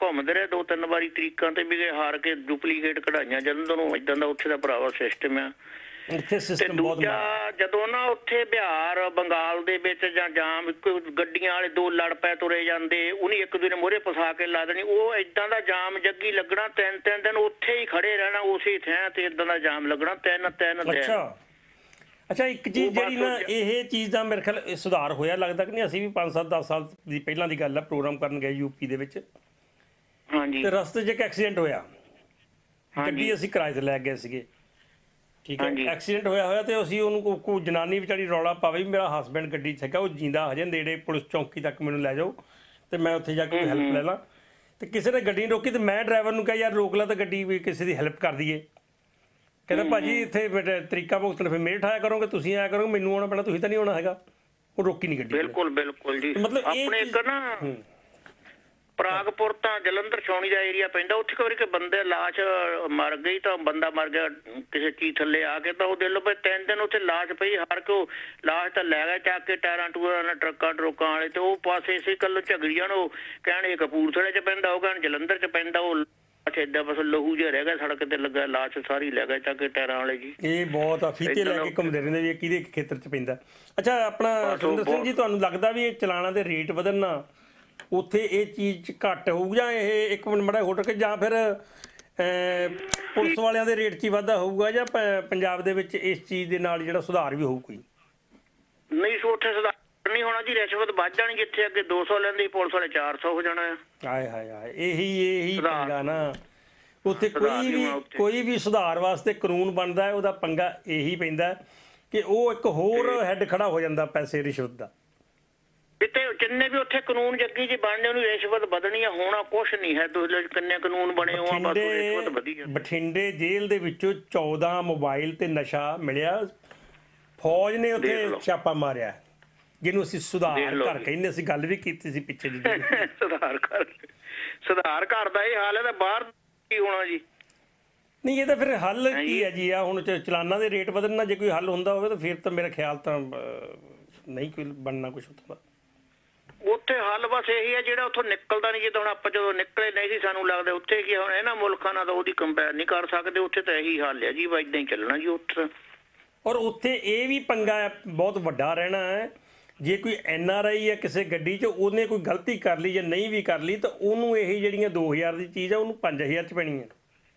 ਘੁੰਮਦੇ ਰਹੇ ਦੋ ਤਿੰਨ ਵਾਰੀ ਤਰੀਕਾਂ ਤੇ ਵੀ ਗਏ, ਹਾਰ ਕੇ ਡੁਪਲੀਕੇਟ ਕਢਾਈਆਂ ਜਲੰਧਰ ਨੂੰ। ਇਦਾਂ ਦਾ ਉੱਥੇ ਦਾ ਭਰਾਵਾ ਸਿਸਟਮ ਆ। ਇੱਥੇ ਸਿਸਟਮ ਬਹੁਤ ਦੂਜਾ ਜਦੋਂ ਨਾ ਉੱਥੇ ਬਿਹਾਰ ਬੰਗਾਲ ਦੇ ਵਿੱਚ ਜਾਂ ਜਾਮ ਗੱਡੀਆਂ ਵਾਲੇ ਦੋ ਲੜ ਪੈ ਤੁਰੇ ਜਾਂਦੇ, ਉਹਨੇ ਇੱਕ ਦੂਜੇ ਮੋਹਰੇ ਫਸਾ ਕੇ ਲਾ ਦੇਣੀ, ਉਹ ਏਦਾਂ ਦਾ ਜਾਮ ਜੱਗੀ ਲੱਗਣਾ। ਤਿੰਨ ਤਿੰਨ ਦਿਨ ਉੱਥੇ ਹੀ ਖੜੇ ਰਹਿਣਾ ਉਸੇ ਥਾਂ ਤੇ, ਏਦਾਂ ਦਾ ਜਾਮ ਲੱਗਣਾ ਤਿੰਨ ਤਿੰਨ ਦਿਨ। ਅੱਛਾ ਅੱਛਾ ਇੱਕ ਚੀਜ਼ ਜਿਹੜੀ ਨਾ ਇਹ ਚੀਜ਼ ਦਾ ਮੇਰੇ ਖਿਆਲ ਸੁਧਾਰ ਹੋਇਆ ਲੱਗਦਾ ਕਿ ਨਹੀਂ? ਅਸੀਂ ਵੀ ਪੰਜ ਸੱਤ ਦਸ ਸਾਲ ਦੀ ਪਹਿਲਾਂ ਦੀ ਗੱਲ ਆ, ਪ੍ਰੋਗਰਾਮ ਕਰਨ ਗਏ ਯੂਪੀ ਦੇ ਵਿੱਚ, ਹਾਂਜੀ, ਤੇ ਰਸਤੇ 'ਚ ਇੱਕ ਐਕਸੀਡੈਂਟ ਹੋਇਆ, ਗੱਡੀ ਅਸੀਂ ਕਿਰਾਏ ਤੇ ਲੈ ਗਏ ਸੀਗੇ, ਠੀਕ ਹੈ। ਐਕਸੀਡੈਂਟ ਹੋਇਆ ਹੋਇਆ ਤੇ ਅਸੀਂ ਉਹਨੂੰ ਕੋਈ ਜਨਾਨੀ ਵਿਚਾਰੀ ਰੌਲਾ ਪਾਵੇ ਵੀ ਮੇਰਾ ਹਸਬੈਂਡ ਗੱਡੀ 'ਚ ਹੈਗਾ, ਉਹ ਜਿੰਦਾ ਹਜੇ ਨੇੜੇ ਪੁਲਿਸ ਚੌਂਕੀ ਤੱਕ ਮੈਨੂੰ ਲੈ ਜਾਓ ਤੇ ਮੈਂ ਉੱਥੇ ਜਾ ਕੇ ਹੈਲਪ ਲੈ ਲਾਂ। ਤੇ ਕਿਸੇ ਨੇ ਗੱਡੀ ਰੋਕੀ ਤੇ ਮੈਂ ਡਰਾਈਵਰ ਨੂੰ ਕਿਹਾ ਯਾਰ ਰੋਕ ਲਾ ਤਾਂ ਗੱਡੀ ਵੀ ਕਿਸੇ ਦੀ ਹੈਲਪ ਕਰ ਦਈਏ। ਕਹਿੰਦਾ ਭਾਜੀ ਇੱਥੇ ਤਰੀਕਾ ਭੁਗਤਣ ਫਿਰ ਮੇਰੇ ਠਾਇਆ ਕਰੋਗੇ, ਤੁਸੀਂ ਆਇਆ ਕਰੋਗੇ, ਮੈਨੂੰ ਆਉਣਾ ਪੈਣਾ, ਤੁਸੀਂ ਤਾਂ ਨਹੀਂ ਆਉਣਾ ਹੈਗਾ। ਉਹ ਰੋਕੀ ਨਹੀਂ ਗੱਡੀ। ਬਿਲਕੁਲ ਬਿਲਕੁਲ ਜੀ। ਮਤਲਬ ਆਪਣੇ ਇੱਕ ਨਾ ਪ੍ਰਾਗਪੁਰ ਤਾਂ ਜਲੰਧਰ ਛਾਉਣੀ ਦਾ ਏਰੀਆ ਪੈਂਦਾ, ਉੱਥੇ ਕੋਈ ਕਿ ਬੰਦੇ ਲਾਸ਼ ਮਰ ਗਈ ਤਾਂ ਬੰਦਾ ਮਰ ਗਿਆ ਕਿਸੇ ਚੀਜ਼ ਥੱਲੇ ਆ ਕੇ, ਤਾਂ ਉਹ ਦੇ ਲੋ ਭਾਈ ਤਿੰਨ ਦਿਨ ਉੱਥੇ ਲਾਸ਼ ਪਈ, ਹਾਰ ਕੇ ਉਹ ਲਾਸ਼ ਤਾਂ ਲੈ ਗਏ ਚੱਕ ਕੇ ਟਾਇਰਾਂ ਟੂਰਾਂ ਨਾਲ, ਟਰੱਕਾਂ ਟਰੋਕਾਂ ਵਾਲੇ। ਤੇ ਉਹ ਪਾਸੇ ਇਸੇ ਕੱਲ ਝਗੜੀ ਜਾਣ, ਉਹ ਕਹਿਣ ਕਪੂਰਥਲੇ 'ਚ ਪੈਂਦਾ, ਉਹ ਕਹਿਣ ਜਲੰਧਰ 'ਚ ਪੈਂਦਾ। ਉਹ ਅੱਛਾ ਏਦਾਂ ਬਸ ਲਹੂ ਜਿਹਾ ਰਹਿ ਗਿਆ ਸੜਕ ਤੇ ਲੱਗਾ, ਲਾਸ਼ ਸਾਰੀ ਲੈ ਗਏ ਚੱਕ ਕੇ ਟਾਇਰਾਂ ਵਾਲੇ ਜੀ। ਇਹ ਬਹੁਤ ਆ, ਫੀਤੇ ਲੈ ਕੇ ਘੁੰਮਦੇ ਰਹਿੰਦੇ ਵੀ ਕਿਹਦੇ ਖੇਤਰ 'ਚ ਪੈਂਦਾ। ਅੱਛਾ ਆਪਣਾ ਸੁਰਿੰਦਰ ਸਿੰਘ ਜੀ, ਤੁਹਾਨੂੰ ਲੱਗਦਾ ਵੀ ਇਹ ਚਲਾਣਾ ਦੇ ਰੇਟ ਵਧਣ ਨਾਲ ਉੱਥੇ ਇਹ ਚੀਜ਼ ਘੱਟ ਹੋਊ, ਜਾਂ ਇਹ ਇੱਕ ਮਿੰਟ ਮਾੜਾ ਹੋਟ ਕੇ, ਜਾਂ ਫਿਰ ਪੁਲਿਸ ਵਾਲਿਆਂ ਦੇ ਰੇਟ 'ਚ ਹੀ ਵਾਧਾ ਹੋਊਗਾ, ਜਾਂ ਪੰਜਾਬ ਦੇ ਵਿੱਚ ਇਸ ਚੀਜ਼ ਦੇ ਨਾਲ ਜਿਹੜਾ ਸੁਧਾਰ ਵੀ ਹੋਊ ਕੋਈ? ਨਹੀਂ ਉੱਥੇ ਸੁਧਾਰ ਨਹੀਂ ਹੋਣਾ ਜੀ, ਰਿਸ਼ਵਤ ਵੱਧ ਜਾਣੀ। ਜਿੱਥੇ ਅੱਗੇ ਦੋ ਸੌ ਲੈਂਦੀ ਪੁਲਿਸ ਵਾਲੇ ਚਾਰ ਸੌ ਹੋ ਜਾਣਾ ਆ। ਹਾਏ ਹਾਏ ਹਾਏ, ਇਹੀ ਇਹੀ ਪੰਗਾ ਨਾ ਉੱਥੇ। ਕੋਈ ਵੀ ਕੋਈ ਵੀ ਸੁਧਾਰ ਵਾਸਤੇ ਕਾਨੂੰਨ ਬਣਦਾ ਹੈ, ਉਹਦਾ ਪੰਗਾ ਇਹੀ ਪੈਂਦਾ ਕਿ ਉਹ ਇੱਕ ਹੋਰ ਹੈੱਡ ਖੜਾ ਹੋ ਜਾਂਦਾ ਪੈਸੇ ਰਿਸ਼ਵਤ ਦਾ। ਜਿੱਥੇ ਜਿੰਨੇ ਵੀ ਉੱਥੇ ਕਾਨੂੰਨ ਜੱਗੀ ਜੀ ਬਣਨੇ, ਉਹਨੂੰ ਰਿਸ਼ਵਤ ਵਧਣੀ ਆ, ਹੋਣਾ ਕੁਛ ਨਹੀਂ ਹੈ। ਕਿੰਨੇ ਕਾਨੂੰਨ ਬਣੇ ਹੋ, ਬਸ ਰਿਸ਼ਵਤ ਵਧੀ ਜਾਂਦੀ। ਬਠਿੰਡੇ ਜੇਲ੍ਹ ਦੇ ਵਿੱਚੋਂ ਚੌਦਾਂ ਮੋਬਾਈਲ ਤੇ ਨਸ਼ਾ ਮਿਲਿਆ, ਫੌਜ ਨੇ ਉੱਥੇ ਛਾਪਾ ਮਾਰਿਆ, ਜਿਹਨੂੰ ਅਸੀਂ ਸੁਧਾਰ ਘਰ ਕਹਿੰਦੇ। ਅਸੀਂ ਗੱਲ ਵੀ ਕੀਤੀ ਸੀ ਪਿੱਛੇ ਜੀ ਸੁਧਾਰ ਘਰ। ਸੁਧਾਰ ਘਰ ਦਾ ਇਹ ਹਾਲ ਹੈ, ਤਾਂ ਬਾਹਰ ਕੀ ਹੋਣਾ ਜੀ? ਨਹੀਂ ਇਹ ਤਾਂ ਫਿਰ ਹੱਲ ਕੀ ਹੈ ਜੀ? ਆ ਹੁਣ ਚਲਾਨਾਂ ਦੇ ਰੇਟ ਵਧਣ ਨਾਲ ਜੇ ਕੋਈ ਹੱਲ ਹੁੰਦਾ ਹੋਵੇ ਤਾਂ ਫਿਰ ਤਾਂ ਮੇਰਾ ਖਿਆਲ ਤਾਂ ਨਹੀਂ ਕੋਈ ਬਣਨਾ ਕੁਛ ਉੱਥੋਂ ਦਾ। ਉੱਥੇ ਹੱਲ ਬਸ ਇਹੀ ਹੈ ਜਿਹੜਾ ਉੱਥੋਂ ਨਿਕਲਦਾ ਨਹੀਂ। ਜਿੱਦਾਂ ਹੁਣ ਆਪਾਂ ਜਦੋਂ ਨਿਕਲੇ ਨਹੀਂ ਸੀ ਸਾਨੂੰ ਲੱਗਦਾ ਉੱਥੇ ਕੀ ਹੁਣ ਇਹਨਾਂ ਮੁਲਕਾਂ ਨਾਲ ਤਾਂ ਉਹਦੀ ਕੰਪੇਅਰ ਨਹੀਂ ਕਰ ਸਕਦੇ। ਉੱਥੇ ਤਾਂ ਇਹੀ ਹੱਲ ਹੈ ਜੀ, ਏਦਾਂ ਹੀ ਚੱਲਣਾ ਜੀ ਉੱਥੇ। ਔਰ ਉੱਥੇ ਇਹ ਵੀ ਪੰਗਾ ਬਹੁਤ ਵੱਡਾ ਰਹਿਣਾ ਹੈ, ਜੇ ਕੋਈ ਐਨ ਆਰ ਆਈ ਹੈ ਕਿਸੇ ਗੱਡੀ 'ਚ, ਉਹਨੇ ਕੋਈ ਗਲਤੀ ਕਰ ਲਈ ਜਾਂ ਨਹੀਂ ਵੀ ਕਰ ਲਈ, ਤਾਂ ਉਹਨੂੰ ਇਹ ਜਿਹੜੀਆਂ ਦੋ ਹਜ਼ਾਰ ਦੀ ਚੀਜ਼ ਆ ਉਹਨੂੰ ਪੰਜ ਹਜ਼ਾਰ 'ਚ ਪੈਣੀ ਹੈ।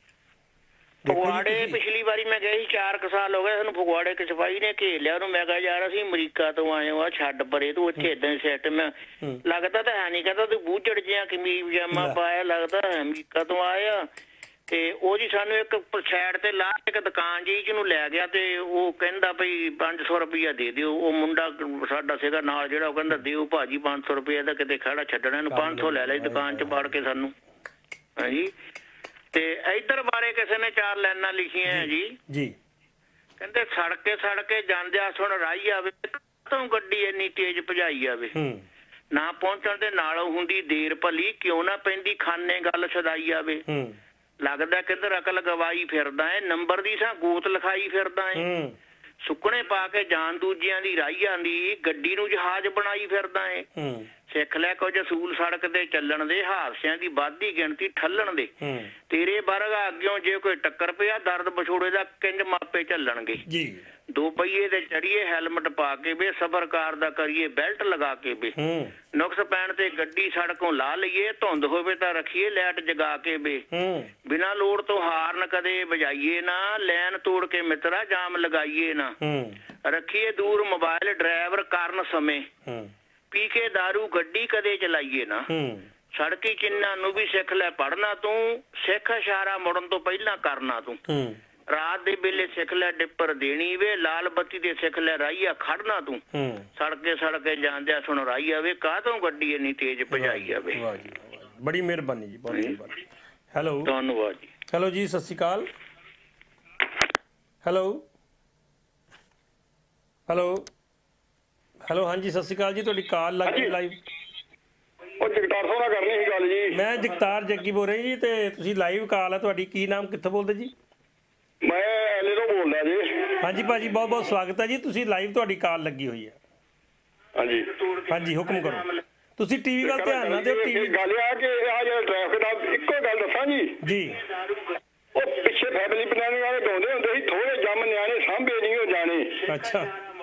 ਫਗਵਾੜੇ ਪਿਛਲੀ ਵਾਰੀ ਮੈਂ ਗਿਆ ਸੀ, ਚਾਰ ਕੁ ਸਾਲ ਹੋ ਗਏ ਸਾਨੂੰ, ਫਗਵਾੜੇ ਕਿ ਸਿਪਾਹੀ ਨੇ ਘੇਰ ਲਿਆ ਉਹਨੂੰ। ਮੈਂ ਕਿਹਾ ਯਾਰ ਅਸੀਂ ਅਮਰੀਕਾ ਤੋਂ ਆਏ ਹੋ, ਛੱਡ ਪਰੇ ਤੂੰ, ਇੱਥੇ ਏਦਾਂ ਹੀ ਸੈੱਟ। ਮੈਂ ਲੱਗਦਾ ਤਾਂ ਹੈ ਨਹੀਂ, ਕਹਿੰਦਾ ਤੂੰ ਬੂਝੜ ਜਿਹਾ ਕਮੀਜ਼ ਪਜਾਮਾ ਪਾਇਆ, ਲੱਗਦਾ ਅਮਰੀਕਾ ਤੋਂ ਆਇਆ। ਤੇ ਉਹ ਜੀ ਸਾਨੂੰ ਇੱਕ ਸਾਈਡ ਤੇ ਲਾ ਇੱਕ ਦੁਕਾਨ ਜੀ ਜਿਹਨੂੰ ਲੈ ਗਿਆ, ਤੇ ਉਹ ਕਹਿੰਦਾ ਬਈ ਪੰਜ ਸੌ ਰੁਪਇਆ ਦੇ ਦਿਓ। ਉਹ ਮੁੰਡਾ ਸਾਡਾ ਸੀਗਾ ਨਾਲ ਜਿਹੜਾ, ਉਹ ਕਹਿੰਦਾ ਦਿਓ ਭਾਜੀ ਪੰਜ ਸੌ ਰੁਪਇਆ ਦਾ, ਕਿਤੇ ਖੜਾ ਛੱਡਣਾ ਇਹਨੂੰ। ਪੰਜ ਸੌ ਲੈ ਲਈ ਦੁਕਾਨ 'ਚ ਵੜ ਕੇ ਸਾਨੂੰ। ਹਾਂਜੀ, ਤੇ ਇੱਧਰ ਬਾਰੇ ਕਿਸੇ ਨੇ ਚਾਰ ਲਾਈਨਾਂ ਲਿਖੀਆਂ ਜੀ ਜੀ ਕਹਿੰਦੇ ਸੜਕੇ ਸੜਕੇ ਜਾਂਦਿਆਂ ਸੁਣ ਰਾਹੀ ਆਵੇ, ਤੋਂ ਗੱਡੀ ਇੰਨੀ ਤੇਜ਼ ਭਜਾਈ ਆਵੇ, ਨਾ ਪਹੁੰਚਣ ਦੇ ਨਾਲੋਂ ਹੁੰਦੀ ਦੇਰ ਭਲੀ, ਕਿਉਂ ਨਾ ਪੈਂਦੀ ਖਾਨੇ ਗੱਲ ਛਦਾਈ ਆਵੇ। ਲੱਗਦਾ ਕਿੱਧਰ ਅਕਲ ਗਵਾਈ ਫਿਰਦਾ ਏ, ਨੰਬਰ ਦੀ ਸਾਂ ਗੋਤ ਲਿਖਾਈ ਫਿਰਦਾ ਏ। ਸੁੱਕਣੇ ਪਾ ਕੇ ਜਾਨ ਦੂਜਿਆਂ ਦੀ ਰਾਹੀਆਂ ਦੀ, ਗੱਡੀ ਨੂੰ ਜਹਾਜ਼ ਬਣਾਈ ਫਿਰਦਾ ਏ। ਸਿੱਖ ਲੈ ਕੁਝ ਅਸੂਲ ਸੜਕ ਤੇ ਚੱਲਣ ਦੇ, ਹਾਦਸਿਆਂ ਦੀ ਵੱਧਦੀ ਗਿਣਤੀ ਠੱਲਣ ਦੇ। ਤੇਰੇ ਵਰਗਾ ਅੱਗਿਓਂ ਜੇ ਕੋਈ ਟੱਕਰ ਪਿਆ, ਦਰਦ ਵਿਛੋੜੇ ਦਾ ਕਿੰਜ ਮਾਪੇ ਝੱਲਣਗੇ। ਦੋ ਪਹੀਏ ਤੇ ਚੜੀਏ ਹੈਲਮਟ ਪਾ ਕੇ ਵੇ, ਸਬਰ ਕਾਰ ਦਾ ਕਰੀਏ ਬੈਲਟ ਲਗਾ ਕੇ ਵੇ। ਨੁਕਸ ਪੈਣ ਤੇ ਗੱਡੀ ਸੜਕੋਂ ਲਾ ਲਈਏ, ਧੁੰਦ ਹੋਵੇ ਤਾਂ ਰੱਖੀਏ ਲਾਈਟ ਜਗਾ ਕੇ ਵੇ। ਬਿਨਾਂ ਲੋੜ ਤੋਂ ਹਾਰਨ ਕਦੇ ਵਜਾਈਏ ਨਾ, ਲੈਨ ਤੋੜ ਕੇ ਮਿੱਤਰਾ ਜਾਮ ਲਗਾਈਏ ਨਾ। ਰੱਖੀਏ ਦੂਰ ਮੋਬਾਈਲ ਡਰਾਈਵਰ ਕਰਨ ਸਮੇਂ, ਪੀ ਕੇ ਦਾਰੂ ਗੱਡੀ ਕਦੇ ਚਲਾਈਏ ਨਾ। ਸੜਕੀ ਚਿੰਨ੍ਹਾਂ ਨੂੰ ਵੀ ਸਿੱਖ ਲੈ ਪੜਨਾ ਤੂੰ, ਸਿੱਖ ਇਸ਼ਾਰਾ ਮੁੜਨ ਤੋਂ ਪਹਿਲਾਂ ਕਰਨਾ ਤੂੰ। ਰਾਤ ਦੇ ਵੇਲੇ ਸਿੱਖ ਲੈ ਡਿੱਪਰ ਦੇਣੀ ਵੇ, ਲਾਲ ਬੱਤੀ ਦੇ ਸਿੱਖ ਲੈ ਰਾਹੀਆ ਖੜਨਾ ਤੂੰ। ਸੜਕੇ ਸੜਕੇ ਜਾਂਦਿਆਂ ਸੁਣ ਰਾਹੀ ਆਵੇ, ਕਾਹਤੋਂ ਗੱਡੀ ਇੰਨੀ ਤੇਜ਼ ਭਜਾਈ ਆਵੇ। ਬੜੀ ਮਿਹਰਬਾਨੀ ਜੀ, ਬਹੁਤ ਮਿਹਰਬਾਨੀ। ਹੈਲੋ, ਧੰਨਵਾਦ ਜੀ। ਹੈਲੋ ਜੀ, ਸਤਿ ਸ਼੍ਰੀ ਅਕਾਲ। ਹੈਲੋ ਹੈਲੋ ਹੈਲੋ ਹਾਂਜੀ ਸਤਿ ਸ਼੍ਰੀ ਅਕਾਲ ਜੀ, ਤੁਹਾਡੀ ਕਾਲ ਲੱਗ ਗਈ ਲਾਈਵ। ਉਹ ਜਗਤਾਰ ਸਾਹਿਬ ਨਾਲ ਕਰਨੀ ਸੀ ਗੱਲ ਜੀ। ਮੈਂ ਜਗਤਾਰ ਜੱਗੀ ਬੋਲ ਰਿਹਾ ਜੀ, ਤੇ ਤੁਸੀਂ ਲਾਈਵ ਕਾਲ ਹੈ ਤੁਹਾਡੀ। ਕੀ ਨਾਮ, ਕਿੱਥੋਂ ਬੋਲਦੇ ਜੀ? ਮੈਂ ਐਲੇ ਤੋਂ ਬੋਲਦਾ ਜੀ। ਹਾਂਜੀ ਭਾਜੀ, ਬਹੁਤ ਬਹੁਤ ਸਵਾਗਤ ਹੈ ਜੀ। ਤੁਸੀਂ ਲਾਈਵ, ਤੁਹਾਡੀ ਕਾਲ ਲੱਗੀ ਹੋਈ ਹੈ। ਹਾਂਜੀ ਹਾਂਜੀ, ਹੁਕਮ ਕਰੋ। ਤੁਸੀਂ ਟੀਵੀ ਵੱਲ ਧਿਆਨ ਨਾ ਦਿਓ। ਟੀਵੀ ਗੱਲ ਆ ਕਿ ਆ ਜਿਹੜਾ ਟ੍ਰੈਫਿਕ ਦਾ ਇੱਕੋ ਗੱਲ ਦੱਸਾਂ ਜੀ ਜੀ ਉਹ ਪਿੱਛੇ ਫੈਮਿਲੀ ਪਲਾਨਿੰਗ ਵਾਲੇ ਗਾਉਂਦੇ ਹੁੰਦੇ ਸੀ ਥੋੜੇ ਜੰਮ ਨਿਆਣੇ ਸਾਂਭੇ ਨਹੀਂ ਹੋ ਜਾਣੇ। ਅੱਛਾ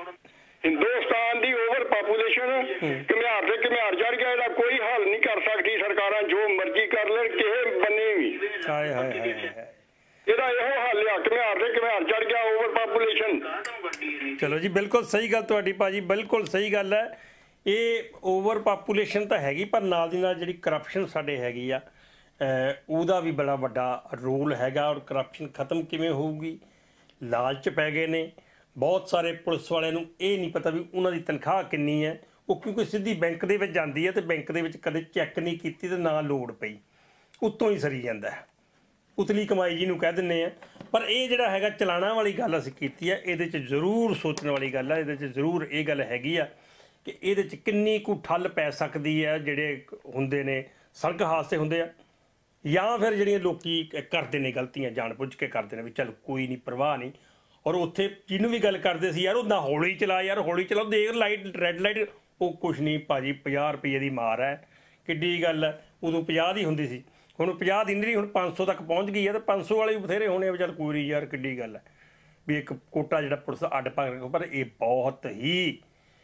ਹਿੰਦੁਸਤਾਨ ਦੀ ਓਵਰ ਪਾਪੂਲੇਸ਼ਨ ਘੁਮਿਆਰ ਤੇ ਘੁਮਿਆਰ ਚੜ ਗਿਆ, ਇਹਦਾ ਕੋਈ ਹੱਲ ਨਹੀਂ ਕਰ ਸਕਦੀ ਸਰਕਾਰਾਂ, ਜੋ ਮਰਜ਼ੀ ਕਰ ਲੈਣ ਕਿਸੇ ਬੰਨੇ ਵੀ। ਹਾਏ ਹਾਏ ਹਾਏ ਇਹਦਾ ਇਹੋ ਹੱਲ ਆ, ਘੁਮਿਆਰ ਤੇ ਘੁਮਿਆਰ ਚੜ ਗਿਆ ਓਵਰ ਪਾਪੂਲੇਸ਼ਨ। ਚਲੋ ਜੀ ਬਿਲਕੁਲ ਸਹੀ ਗੱਲ ਤੁਹਾਡੀ ਭਾਜੀ, ਬਿਲਕੁਲ ਸਹੀ ਗੱਲ ਹੈ। ਇਹ ਓਵਰ ਪਾਪੂਲੇਸ਼ਨ ਤਾਂ ਹੈਗੀ, ਪਰ ਨਾਲ ਦੀ ਨਾਲ ਜਿਹੜੀ ਕਰਪਸ਼ਨ ਸਾਡੇ ਹੈਗੀ ਆ ਉਹਦਾ ਵੀ ਬੜਾ ਵੱਡਾ ਰੋਲ ਹੈਗਾ। ਔਰ ਕਰਪਸ਼ਨ ਖਤਮ ਕਿਵੇਂ ਹੋਊਗੀ? ਲਾਲਚ ਪੈ ਗਏ ਨੇ ਬਹੁਤ ਸਾਰੇ ਪੁਲਿਸ ਵਾਲਿਆਂ ਨੂੰ, ਇਹ ਨਹੀਂ ਪਤਾ ਵੀ ਉਹਨਾਂ ਦੀ ਤਨਖਾਹ ਕਿੰਨੀ ਹੈ। ਉਹ ਕਿਉਂਕਿ ਸਿੱਧੀ ਬੈਂਕ ਦੇ ਵਿੱਚ ਜਾਂਦੀ ਹੈ ਅਤੇ ਬੈਂਕ ਦੇ ਵਿੱਚ ਕਦੇ ਚੈੱਕ ਨਹੀਂ ਕੀਤੀ ਅਤੇ ਨਾ ਲੋੜ ਪਈ, ਉੱਤੋਂ ਹੀ ਸਰੀ ਜਾਂਦਾ ਹੈ, ਉਤਲੀ ਕਮਾਈ ਜਿਹਨੂੰ ਕਹਿ ਦਿੰਦੇ ਆ। ਪਰ ਇਹ ਜਿਹੜਾ ਹੈਗਾ ਚਲਾਣਾ ਵਾਲੀ ਗੱਲ ਅਸੀਂ ਕੀਤੀ ਹੈ, ਇਹਦੇ 'ਚ ਜ਼ਰੂਰ ਸੋਚਣ ਵਾਲੀ ਗੱਲ ਹੈ। ਇਹਦੇ 'ਚ ਜ਼ਰੂਰ ਇਹ ਗੱਲ ਹੈਗੀ ਆ ਕਿ ਇਹਦੇ 'ਚ ਕਿੰਨੀ ਕੁ ਠੱਲ ਪੈ ਸਕਦੀ ਹੈ। ਜਿਹੜੇ ਹੁੰਦੇ ਨੇ ਸੜਕ ਹਾਦਸੇ ਹੁੰਦੇ ਆ, ਜਾਂ ਫਿਰ ਜਿਹੜੀਆਂ ਲੋਕੀ ਕਰਦੇ ਨੇ ਗਲਤੀਆਂ ਜਾਣ ਬੁੱਝ ਕੇ ਕਰਦੇ ਨੇ ਵੀ ਚੱਲ ਕੋਈ ਨਹੀਂ ਪਰਵਾਹ ਨਹੀਂ। ਔਰ ਉੱਥੇ ਜਿਹਨੂੰ ਵੀ ਗੱਲ ਕਰਦੇ ਸੀ ਯਾਰ ਉਹਦਾ ਹੌਲੀ ਚਲਾ, ਯਾਰ ਹੌਲੀ ਚਲਾਓ, ਦੇਖ ਲਾਈਟ ਰੈੱਡ ਲਾਈਟ, ਉਹ ਕੁਛ ਨਹੀਂ ਭਾਜੀ ਪੰਜਾਹ ਰੁਪਈਏ ਦੀ ਮਾਰ ਹੈ, ਕਿੱਡੀ ਗੱਲ ਹੈ। ਉਦੋਂ ਪੰਜਾਹ ਦੀ ਹੁੰਦੀ ਸੀ, ਹੁਣ ਪੰਜਾਹ ਦੀ ਨਹੀਂ, ਹੁਣ ਪੰਜ ਸੌ ਤੱਕ ਪਹੁੰਚ ਗਈ ਹੈ। ਅਤੇ ਪੰਜ ਸੌ ਵਾਲੇ ਵੀ ਬਥੇਰੇ ਹੋਣੇ ਆ, ਚੱਲ ਕੋਈ ਨਹੀਂ ਯਾਰ ਕਿੱਡੀ ਗੱਲ ਹੈ ਵੀ ਇੱਕ ਕੋਟਾ ਜਿਹੜਾ ਪੁਲਿਸ ਅੱਡ ਪਾ ਕੇ। ਪਰ ਇਹ ਬਹੁਤ ਹੀ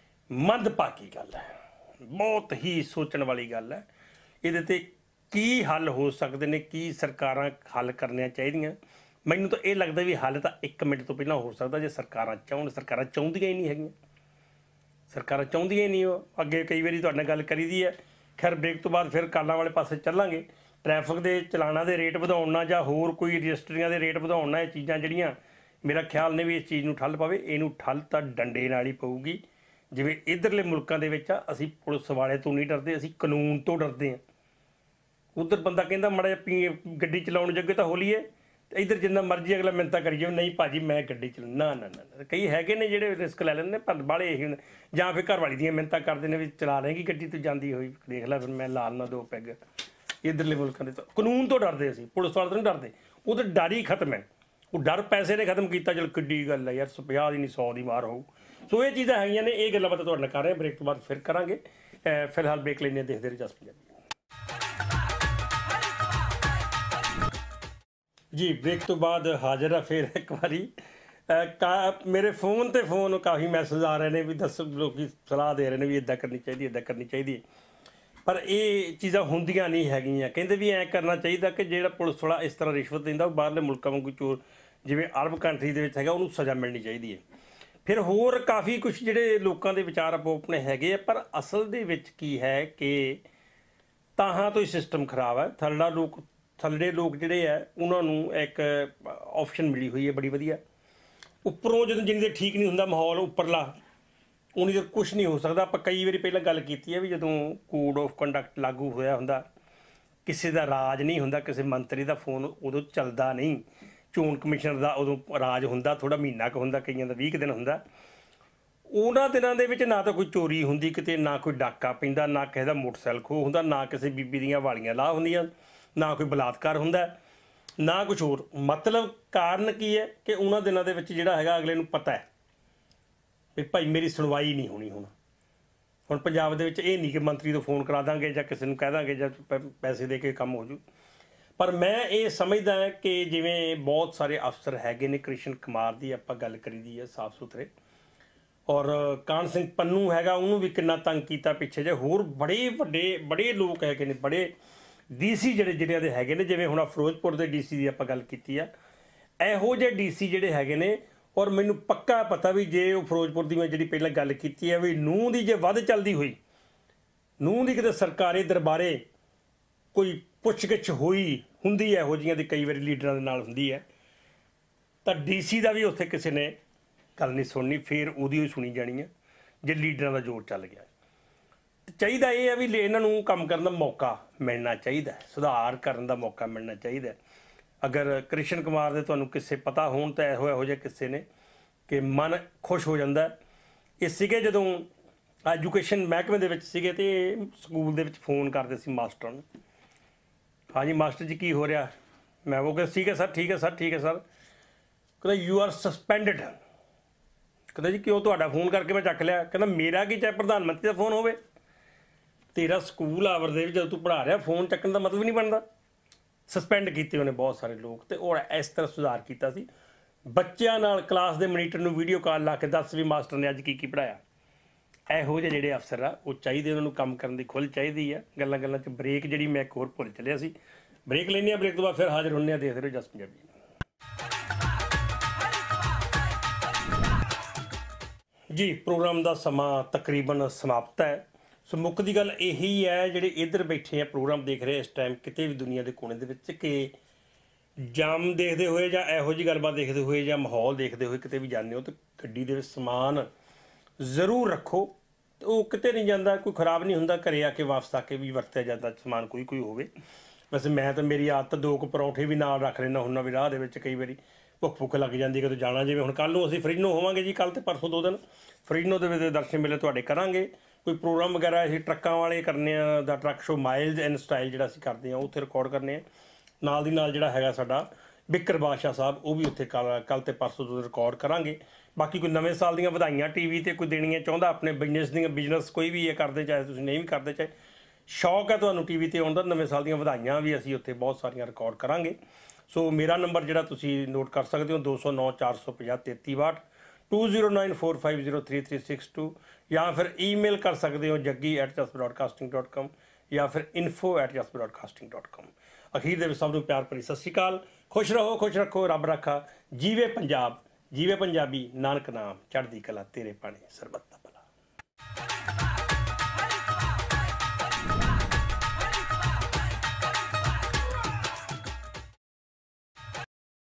ਮੰਦਭਾਗੀ ਗੱਲ ਹੈ, ਬਹੁਤ ਹੀ ਸੋਚਣ ਵਾਲੀ ਗੱਲ ਹੈ। ਇਹਦੇ 'ਤੇ ਕੀ ਹੱਲ ਹੋ ਸਕਦੇ ਨੇ, ਕੀ ਸਰਕਾਰਾਂ ਹੱਲ ਕਰਨੀਆਂ ਚਾਹੀਦੀਆਂ? ਮੈਨੂੰ ਤਾਂ ਇਹ ਲੱਗਦਾ ਵੀ ਹੱਲ ਤਾਂ ਇੱਕ ਮਿੰਟ ਤੋਂ ਪਹਿਲਾਂ ਹੋ ਸਕਦਾ ਜੇ ਸਰਕਾਰਾਂ ਚਾਹੁਣ। ਸਰਕਾਰਾਂ ਚਾਹੁੰਦੀਆਂ ਹੀ ਨਹੀਂ ਹੈਗੀਆਂ, ਸਰਕਾਰਾਂ ਚਾਹੁੰਦੀਆਂ ਹੀ ਨਹੀਂ। ਉਹ ਅੱਗੇ ਕਈ ਵਾਰੀ ਤੁਹਾਡੇ ਨਾਲ ਗੱਲ ਕਰੀ ਦੀ ਹੈ। ਖੈਰ ਬ੍ਰੇਕ ਤੋਂ ਬਾਅਦ ਫਿਰ ਕਾਲਾਂ ਵਾਲੇ ਪਾਸੇ ਚੱਲਾਂਗੇ। ਟ੍ਰੈਫਿਕ ਦੇ ਚਲਾਨਾਂ ਦੇ ਰੇਟ ਵਧਾਉਣ ਨਾਲ ਜਾਂ ਹੋਰ ਕੋਈ ਰਜਿਸਟਰੀਆਂ ਦੇ ਰੇਟ ਵਧਾਉਣ ਨਾਲ ਇਹ ਚੀਜ਼ਾਂ ਜਿਹੜੀਆਂ ਮੇਰਾ ਖਿਆਲ ਨੇ ਵੀ ਇਸ ਚੀਜ਼ ਨੂੰ ਠੱਲ ਪਵੇ। ਇਹਨੂੰ ਠੱਲ ਤਾਂ ਡੰਡੇ ਨਾਲ ਹੀ ਪਊਗੀ। ਜਿਵੇਂ ਇੱਧਰਲੇ ਮੁਲਕਾਂ ਦੇ ਵਿੱਚ ਆ, ਅਸੀਂ ਪੁਲਿਸ ਵਾਲੇ ਤੋਂ ਨਹੀਂ ਡਰਦੇ, ਅਸੀਂ ਕਾਨੂੰਨ ਤੋਂ ਡਰਦੇ ਹਾਂ। ਉੱਧਰ ਬੰਦਾ ਕਹਿੰਦਾ ਮਾੜਾ ਜਿਹਾ ਪੀ ਗੱਡੀ ਚਲਾਉਣ ਜੋਗੇ ਤਾਂ ਹੋਲੀਏ, ਤੇ ਇੱਧਰ ਜਿੰਨਾ ਮਰਜ਼ੀ ਅਗਲਾ ਮਿੰਨਤਾਂ ਕਰੀ ਜਾਵੇ, ਨਹੀਂ ਭਾਜੀ ਮੈਂ ਗੱਡੀ ਚਲਾ, ਨਾ ਨਾ ਨਾ। ਕਈ ਹੈਗੇ ਨੇ ਜਿਹੜੇ ਰਿਸਕ ਲੈ ਲੈਂਦੇ ਨੇ, ਪਰ ਬਾਹਲੇ ਇਹੀ ਹੁੰਦੇ, ਜਾਂ ਫਿਰ ਘਰ ਵਾਲੀ ਦੀਆਂ ਮਿੰਨਤਾਂ ਕਰਦੇ ਨੇ ਵੀ ਚਲਾ ਲਏਗੀ ਗੱਡੀ ਤੂੰ ਜਾਂਦੀ ਹੋਈ, ਦੇਖ ਲੈ ਫਿਰ ਮੈਂ ਲਾਲ ਨਾ ਦੋ ਪੈਗ। ਇੱਧਰਲੇ ਮੁਲਕਾਂ ਦੇ ਤਾਂ ਕਾਨੂੰਨ ਤੋਂ ਡਰਦੇ, ਅਸੀਂ ਪੁਲਿਸ ਵਾਲੇ ਤੋਂ ਨਹੀਂ ਡਰਦੇ। ਉਹ ਤਾਂ ਡਰ ਹੀ ਖਤਮ ਹੈ, ਉਹ ਡਰ ਪੈਸੇ ਨੇ ਖਤਮ ਕੀਤਾ। ਚਲ ਕਿੱਡੀ ਗੱਲ ਹੈ ਯਾਰ, ਪੰਜਾਹ ਦੀ ਨਹੀਂ ਸੌ ਦੀ ਮਾਰ ਹੋਊ। ਸੋ ਇਹ ਚੀਜ਼ਾਂ ਹੈਗੀਆਂ ਨੇ, ਇਹ ਗੱਲਾਂ ਬਾਤਾਂ ਤੁਹਾਡੇ ਨਾਲ ਕਰ ਰਹੇ ਹਾਂ। ਬ੍ਰੇਕ ਤੋਂ ਬਾਅਦ ਫਿਰ ਕਰਾਂਗੇ। ਫਿਲਹਾਲ ਬ੍ਰੇਕ ਲੈਂਦੇ, ਦੇਖਦੇ ਰਹੇ ਜਸ ਪੰਜਾਬੀ ਜੀ। ਬ੍ਰੇਕ ਤੋਂ ਬਾਅਦ ਹਾਜ਼ਰ ਆ ਫਿਰ ਇੱਕ ਵਾਰੀ। ਕਾ ਮੇਰੇ ਫੋਨ 'ਤੇ ਫੋਨ ਕਾਫੀ ਮੈਸੇਜ ਆ ਰਹੇ ਨੇ ਵੀ ਦੱਸ, ਲੋਕ ਸਲਾਹ ਦੇ ਰਹੇ ਨੇ ਵੀ ਇੱਦਾਂ ਕਰਨੀ ਚਾਹੀਦੀ, ਇੱਦਾਂ ਕਰਨੀ ਚਾਹੀਦੀ ਹੈ। ਪਰ ਇਹ ਚੀਜ਼ਾਂ ਹੁੰਦੀਆਂ ਨਹੀਂ ਹੈਗੀਆਂ। ਕਹਿੰਦੇ ਵੀ ਐਂ ਕਰਨਾ ਚਾਹੀਦਾ ਕਿ ਜਿਹੜਾ ਪੁਲਿਸ ਵਾਲਾ ਇਸ ਤਰ੍ਹਾਂ ਰਿਸ਼ਵਤ ਦਿੰਦਾ ਉਹ ਬਾਹਰਲੇ ਮੁਲਕਾਂ ਵਾਂਗੂ ਚੋਰ, ਜਿਵੇਂ ਅਰਬ ਕੰਟਰੀ ਦੇ ਵਿੱਚ ਹੈਗਾ, ਉਹਨੂੰ ਸਜ਼ਾ ਮਿਲਣੀ ਚਾਹੀਦੀ ਹੈ। ਫਿਰ ਹੋਰ ਕਾਫੀ ਕੁਛ ਜਿਹੜੇ ਲੋਕਾਂ ਦੇ ਵਿਚਾਰ ਆਪੋ ਆਪਣੇ ਹੈਗੇ ਆ। ਪਰ ਅਸਲ ਦੇ ਵਿੱਚ ਕੀ ਹੈ ਕਿ ਤਾਹਾਂ ਤੋਂ ਹੀ ਸਿਸਟਮ ਖਰਾਬ ਹੈ। ਥੱਲੜਾ ਲੋਕ ਥੱਲੜੇ ਲੋਕ ਜਿਹੜੇ ਆ ਉਹਨਾਂ ਨੂੰ ਇੱਕ ਆਪਸ਼ਨ ਮਿਲੀ ਹੋਈ ਹੈ ਬੜੀ ਵਧੀਆ। ਉੱਪਰੋਂ ਜਦੋਂ ਜਿੰਨੀ ਦੇਰ ਠੀਕ ਨਹੀਂ ਹੁੰਦਾ ਮਾਹੌਲ ਉੱਪਰਲਾ, ਉਨੀ ਦੇਰ ਕੁਛ ਨਹੀਂ ਹੋ ਸਕਦਾ। ਆਪਾਂ ਕਈ ਵਾਰੀ ਪਹਿਲਾਂ ਗੱਲ ਕੀਤੀ ਹੈ ਵੀ ਜਦੋਂ ਕੋਡ ਆਫ ਕੰਡਕਟ ਲਾਗੂ ਹੋਇਆ ਹੁੰਦਾ, ਕਿਸੇ ਦਾ ਰਾਜ ਨਹੀਂ ਹੁੰਦਾ, ਕਿਸੇ ਮੰਤਰੀ ਦਾ ਫੋਨ ਉਦੋਂ ਚੱਲਦਾ ਨਹੀਂ। ਚੋਣ ਕਮਿਸ਼ਨਰ ਦਾ ਉਦੋਂ ਰਾਜ ਹੁੰਦਾ, ਥੋੜ੍ਹਾ ਮਹੀਨਾ ਕੁ ਹੁੰਦਾ, ਕਈਆਂ ਦਾ ਵੀਹ ਕੁ ਦਿਨ ਹੁੰਦਾ। ਉਹਨਾਂ ਦਿਨਾਂ ਦੇ ਵਿੱਚ ਨਾ ਤਾਂ ਕੋਈ ਚੋਰੀ ਹੁੰਦੀ ਕਿਤੇ, ਨਾ ਕੋਈ ਡਾਕਾ ਪੈਂਦਾ, ਨਾ ਕਿਸੇ ਦਾ ਮੋਟਰਸਾਈਕਲ ਖੋਹ ਹੁੰਦਾ, ਨਾ ਕਿਸੇ ਬੀਬੀ ਦੀਆਂ ਵਾਲੀਆਂ ਲਾਹ ਹੁੰਦੀਆਂ, ਨਾ ਕੋਈ ਬਲਾਤਕਾਰ ਹੁੰਦਾ, ਨਾ ਕੁਛ ਹੋਰ। ਮਤਲਬ ਕਾਰਨ ਕੀ ਹੈ ਕਿ ਉਹਨਾਂ ਦਿਨਾਂ ਦੇ ਵਿੱਚ ਜਿਹੜਾ ਹੈਗਾ ਅਗਲੇ ਨੂੰ ਪਤਾ ਹੈ ਵੀ ਭਾਈ ਮੇਰੀ ਸੁਣਵਾਈ ਨਹੀਂ ਹੋਣੀ। ਹੁਣ ਹੁਣ ਪੰਜਾਬ ਦੇ ਵਿੱਚ ਇਹ ਨਹੀਂ ਕਿ ਮੰਤਰੀ ਤੋਂ ਫੋਨ ਕਰਾ ਦਾਂਗੇ ਜਾਂ ਕਿਸੇ ਨੂੰ ਕਹਿ ਦਾਂਗੇ ਜਾਂ ਪੈਸੇ ਦੇ ਕੇ ਕੰਮ ਹੋ ਜੂ। ਪਰ ਮੈਂ ਇਹ ਸਮਝਦਾ ਹਾਂ ਕਿ ਜਿਵੇਂ ਬਹੁਤ ਸਾਰੇ ਅਫਸਰ ਹੈਗੇ ਨੇ, ਕ੍ਰਿਸ਼ਨ ਕੁਮਾਰ ਦੀ ਆਪਾਂ ਗੱਲ ਕਰੀ ਦੀ ਹੈ, ਸਾਫ ਸੁਥਰੇ, ਔਰ ਕਾਹਨ ਸਿੰਘ ਪੰਨੂ ਹੈਗਾ, ਉਹਨੂੰ ਵੀ ਕਿੰਨਾ ਤੰਗ ਕੀਤਾ ਪਿੱਛੇ ਜੇ। ਹੋਰ ਬੜੇ ਵੱਡੇ ਬੜੇ ਲੋਕ ਹੈਗੇ ਨੇ, ਬੜੇ ਡੀ ਸੀ ਜਿਹੜੇ ਜਿਹੜਿਆਂ ਦੇ ਹੈਗੇ ਨੇ। ਜਿਵੇਂ ਹੁਣ ਫਿਰੋਜ਼ਪੁਰ ਦੇ ਡੀ ਸੀ ਦੀ ਆਪਾਂ ਗੱਲ ਕੀਤੀ ਆ, ਇਹੋ ਜਿਹੇ ਡੀ ਸੀ ਜਿਹੜੇ ਹੈਗੇ ਨੇ। ਔਰ ਮੈਨੂੰ ਪੱਕਾ ਪਤਾ ਵੀ ਜੇ ਉਹ ਫਿਰੋਜ਼ਪੁਰ ਦੀ ਮੈਂ ਜਿਹੜੀ ਪਹਿਲਾਂ ਗੱਲ ਕੀਤੀ ਹੈ ਵੀ ਨੂੰਹ ਦੀ ਜੇ ਵੱਧ ਚੱਲਦੀ ਹੋਈ, ਨੂੰਹ ਦੀ ਕਿਤੇ ਸਰਕਾਰੀ ਦਰਬਾਰੇ ਕੋਈ ਪੁੱਛ ਗਿੱਛ ਹੋਈ ਹੁੰਦੀ ਹੈ, ਇਹੋ ਜਿਹੀਆਂ ਦੀ ਕਈ ਵਾਰੀ ਲੀਡਰਾਂ ਦੇ ਨਾਲ ਹੁੰਦੀ ਹੈ, ਤਾਂ ਡੀ ਸੀ ਦਾ ਵੀ ਉੱਥੇ ਕਿਸੇ ਨੇ ਗੱਲ ਨਹੀਂ ਸੁਣਨੀ, ਫਿਰ ਉਹਦੀ ਹੀ ਸੁਣੀ ਜਾਣੀ ਹੈ ਜੇ ਲੀਡਰਾਂ ਦਾ ਜ਼ੋਰ ਚੱਲ ਗਿਆ। ਚਾਹੀਦਾ ਇਹ ਹੈ ਵੀ ਇਹਨਾਂ ਨੂੰ ਕੰਮ ਕਰਨ ਦਾ ਮੌਕਾ ਮਿਲਣਾ ਚਾਹੀਦਾ, ਸੁਧਾਰ ਕਰਨ ਦਾ ਮੌਕਾ ਮਿਲਣਾ ਚਾਹੀਦਾ। ਅਗਰ ਕ੍ਰਿਸ਼ਨ ਕੁਮਾਰ ਦੇ ਤੁਹਾਨੂੰ ਕਿਸੇ ਪਤਾ ਹੋਣ ਤਾਂ ਇਹੋ ਇਹੋ ਜਿਹੇ ਕਿਸੇ ਨੇ ਕਿ ਮਨ ਖੁਸ਼ ਹੋ ਜਾਂਦਾ। ਇਹ ਸੀਗੇ ਜਦੋਂ ਐਜੂਕੇਸ਼ਨ ਮਹਿਕਮੇ ਦੇ ਵਿੱਚ ਸੀਗੇ ਅਤੇ ਸਕੂਲ ਦੇ ਵਿੱਚ ਫੋਨ ਕਰਦੇ ਸੀ ਮਾਸਟਰਾਂ ਨੂੰ, ਹਾਂਜੀ ਮਾਸਟਰ ਜੀ ਕੀ ਹੋ ਰਿਹਾ? ਮੈਂ ਉਹ ਕਹਿੰਦਾ ਠੀਕ ਹੈ ਸਰ, ਠੀਕ ਹੈ ਸਰ, ਠੀਕ ਹੈ ਸਰ। ਕਹਿੰਦਾ ਯੂ ਆਰ ਸਸਪੈਂਡਡ। ਕਹਿੰਦਾ ਜੀ ਕਿਉਂ? ਤੁਹਾਡਾ ਫੋਨ ਕਰਕੇ ਮੈਂ ਚੱਕ ਲਿਆ। ਕਹਿੰਦਾ ਮੇਰਾ ਕੀ, ਚਾਹੇ ਪ੍ਰਧਾਨ ਮੰਤਰੀ ਦਾ ਫੋਨ ਹੋਵੇ। ਤੇਰਾ ਸਕੂਲ ਆਵਰ ਦੇ ਵਿੱਚ ਜਦੋਂ ਤੂੰ ਪੜ੍ਹਾ ਰਿਹਾ ਫੋਨ ਚੱਕਣ ਦਾ ਮਤਲਬ ਨਹੀਂ ਬਣਦਾ। ਸਸਪੈਂਡ ਕੀਤੇ ਉਹਨੇ ਬਹੁਤ ਸਾਰੇ ਲੋਕ, ਤੇ ਉਹ ਇਸ ਤਰ੍ਹਾਂ ਸੁਧਾਰ ਕੀਤਾ ਸੀ। ਬੱਚਿਆਂ ਨਾਲ ਕਲਾਸ ਦੇ ਮੋਨੀਟਰ ਨੂੰ ਵੀਡੀਓ ਕਾਲ ਲਾ ਕੇ ਦੱਸ ਵੀ ਮਾਸਟਰ ਨੇ ਅੱਜ ਕੀ ਕੀ ਪੜ੍ਹਾਇਆ। ਇਹੋ ਜਿਹੇ ਜਿਹੜੇ ਅਫਸਰ ਆ ਉਹ ਚਾਹੀਦੇ, ਉਹਨਾਂ ਨੂੰ ਕੰਮ ਕਰਨ ਦੀ ਖੁੱਲ੍ਹ ਚਾਹੀਦੀ ਆ। ਗੱਲਾਂ ਗੱਲਾਂ 'ਚ ਬ੍ਰੇਕ ਜਿਹੜੀ ਮੈਂ ਇੱਕ ਹੋਰ ਭੁੱਲ ਚੱਲਿਆ ਸੀ, ਬ੍ਰੇਕ ਲੈਂਦੇ ਹਾਂ, ਬ੍ਰੇਕ ਤੋਂ ਬਾਅਦ ਫਿਰ ਹਾਜ਼ਰ ਹੁੰਦੇ ਹਾਂ। ਦੇਖਦੇ ਰਹੋ ਜਸ ਪੰਜਾਬੀ। ਜੀ ਪ੍ਰੋਗਰਾਮ ਦਾ ਸਮਾਂ ਤਕਰੀਬਨ ਸਮਾਪਤ ਹੈ। ਸੋ ਮੁੱਖ ਦੀ ਗੱਲ ਇਹੀ ਹੈ, ਜਿਹੜੇ ਇੱਧਰ ਬੈਠੇ ਆ ਪ੍ਰੋਗਰਾਮ ਦੇਖ ਰਹੇ ਇਸ ਟਾਈਮ ਕਿਤੇ ਵੀ ਦੁਨੀਆ ਦੇ ਕੋਨੇ ਦੇ ਵਿੱਚ, ਕਿ ਜਾਮ ਦੇਖਦੇ ਹੋਏ ਜਾਂ ਇਹੋ ਜਿਹੀ ਗੱਲਬਾਤ ਦੇਖਦੇ ਹੋਏ ਜਾਂ ਮਾਹੌਲ ਦੇਖਦੇ ਹੋਏ ਕਿਤੇ ਵੀ ਜਾਂਦੇ ਹੋ ਤਾਂ ਗੱਡੀ ਦੇ ਵਿੱਚ ਸਮਾਨ ਜ਼ਰੂਰ ਰੱਖੋ। ਉਹ ਕਿਤੇ ਨਹੀਂ ਜਾਂਦਾ, ਕੋਈ ਖ਼ਰਾਬ ਨਹੀਂ ਹੁੰਦਾ, ਘਰੇ ਆ ਕੇ ਵਾਪਸ ਆ ਕੇ ਵੀ ਵਰਤਿਆ ਜਾਂਦਾ ਸਮਾਨ ਕੋਈ ਕੋਈ ਹੋਵੇ। ਵੈਸੇ ਮੈਂ ਤਾਂ ਮੇਰੀ ਆਦਤ ਦੋ ਕੁ ਪਰੌਂਠੇ ਵੀ ਨਾਲ ਰੱਖ ਲੈਂਦਾ ਹੁੰਦਾ ਵੀ ਰਾਹ ਦੇ ਵਿੱਚ ਕਈ ਵਾਰੀ ਭੁੱਖ ਭੁੱਖ ਲੱਗ ਜਾਂਦੀ ਕਦੋਂ ਜਾਣਾ। ਜਿਵੇਂ ਹੁਣ ਕੱਲ੍ਹ ਨੂੰ ਅਸੀਂ ਫਰੀਨੋ ਹੋਵਾਂਗੇ ਜੀ, ਕੱਲ੍ਹ ਤੇ ਪਰਸੋਂ ਦੋ ਦਿਨ ਫਰੀਨੋ ਦੇ ਵਿੱਚ ਦਰਸ਼ਨ ਮੇਲੇ ਤੁਹਾਡੇ ਕਰਾਂਗੇ। ਕੋਈ ਪ੍ਰੋਗਰਾਮ ਵਗੈਰਾ ਅਸੀਂ ਟਰੱਕਾਂ ਵਾਲੇ ਕਰਨੇ ਆ, the truck show miles and style ਜਿਹੜਾ ਅਸੀਂ ਕਰਦੇ ਹਾਂ ਉੱਥੇ ਰਿਕਾਰਡ ਕਰਨੇ ਆ। ਨਾਲ ਦੀ ਨਾਲ ਜਿਹੜਾ ਹੈਗਾ ਸਾਡਾ ਬਿੱਕਰ ਬਾਦਸ਼ਾਹ ਸਾਹਿਬ, ਉਹ ਵੀ ਉੱਥੇ ਕੱਲ੍ਹ ਕੱਲ੍ਹ ਤੇ ਪਰਸੋਂ ਤੋਂ ਰਿਕਾਰਡ ਕਰਾਂਗੇ। ਬਾਕੀ ਕੋਈ ਨਵੇਂ ਸਾਲ ਦੀਆਂ ਵਧਾਈਆਂ ਟੀ ਵੀ 'ਤੇ ਕੋਈ ਦੇਣੀਆਂ ਚਾਹੁੰਦਾ ਆਪਣੇ ਬਿਜ਼ਨਸ ਦੀਆਂ, ਬਿਜ਼ਨਸ ਕੋਈ ਵੀ ਇਹ ਕਰਦੇ, ਚਾਹੇ ਤੁਸੀਂ ਨਹੀਂ ਵੀ ਕਰਦੇ, ਚਾਹੇ ਸ਼ੌਕ ਹੈ ਤੁਹਾਨੂੰ ਟੀ ਵੀ 'ਤੇ ਆਉਣ ਦਾ, ਨਵੇਂ ਸਾਲ ਦੀਆਂ ਵਧਾਈਆਂ ਵੀ ਅਸੀਂ ਉੱਥੇ ਬਹੁਤ ਸਾਰੀਆਂ ਰਿਕਾਰਡ ਕਰਾਂਗੇ। ਸੋ ਮੇਰਾ ਨੰਬਰ ਜਿਹੜਾ ਤੁਸੀਂ ਨੋਟ ਕਰ ਸਕਦੇ ਹੋ ਦੋ ਸੌ ਨੌ ਚਾਰ ਸੌ ਪੰਜਾਹ ਤੇਤੀ ਬਾਹਠ two zero nine four five zero three three six two, ਜਾਂ ਫਿਰ ਈਮੇਲ ਕਰ ਸਕਦੇ ਹੋ Jaggi at Jas broadcasting dot com ਜਾਂ ਫਿਰ info at Jas broadcasting dot com. ਅਖੀਰ ਦੇ ਵਿੱਚ ਸਭ ਨੂੰ ਪਿਆਰ ਭਰੀ ਸਤਿ ਸ਼੍ਰੀ ਅਕਾਲ। ਖੁਸ਼ ਰਹੋ, ਖੁਸ਼ ਰੱਖੋ, ਰੱਬ ਰੱਖਾ। ਜੀਵੇ ਪੰਜਾਬ, ਜੀਵੇ ਪੰਜਾਬੀ, ਨਾਨਕ ਨਾਮ ਚੜ੍ਹਦੀ ਕਲਾ, ਤੇਰੇ ਪਾਣੀ ਸਰਬੱਤ ਦਾ।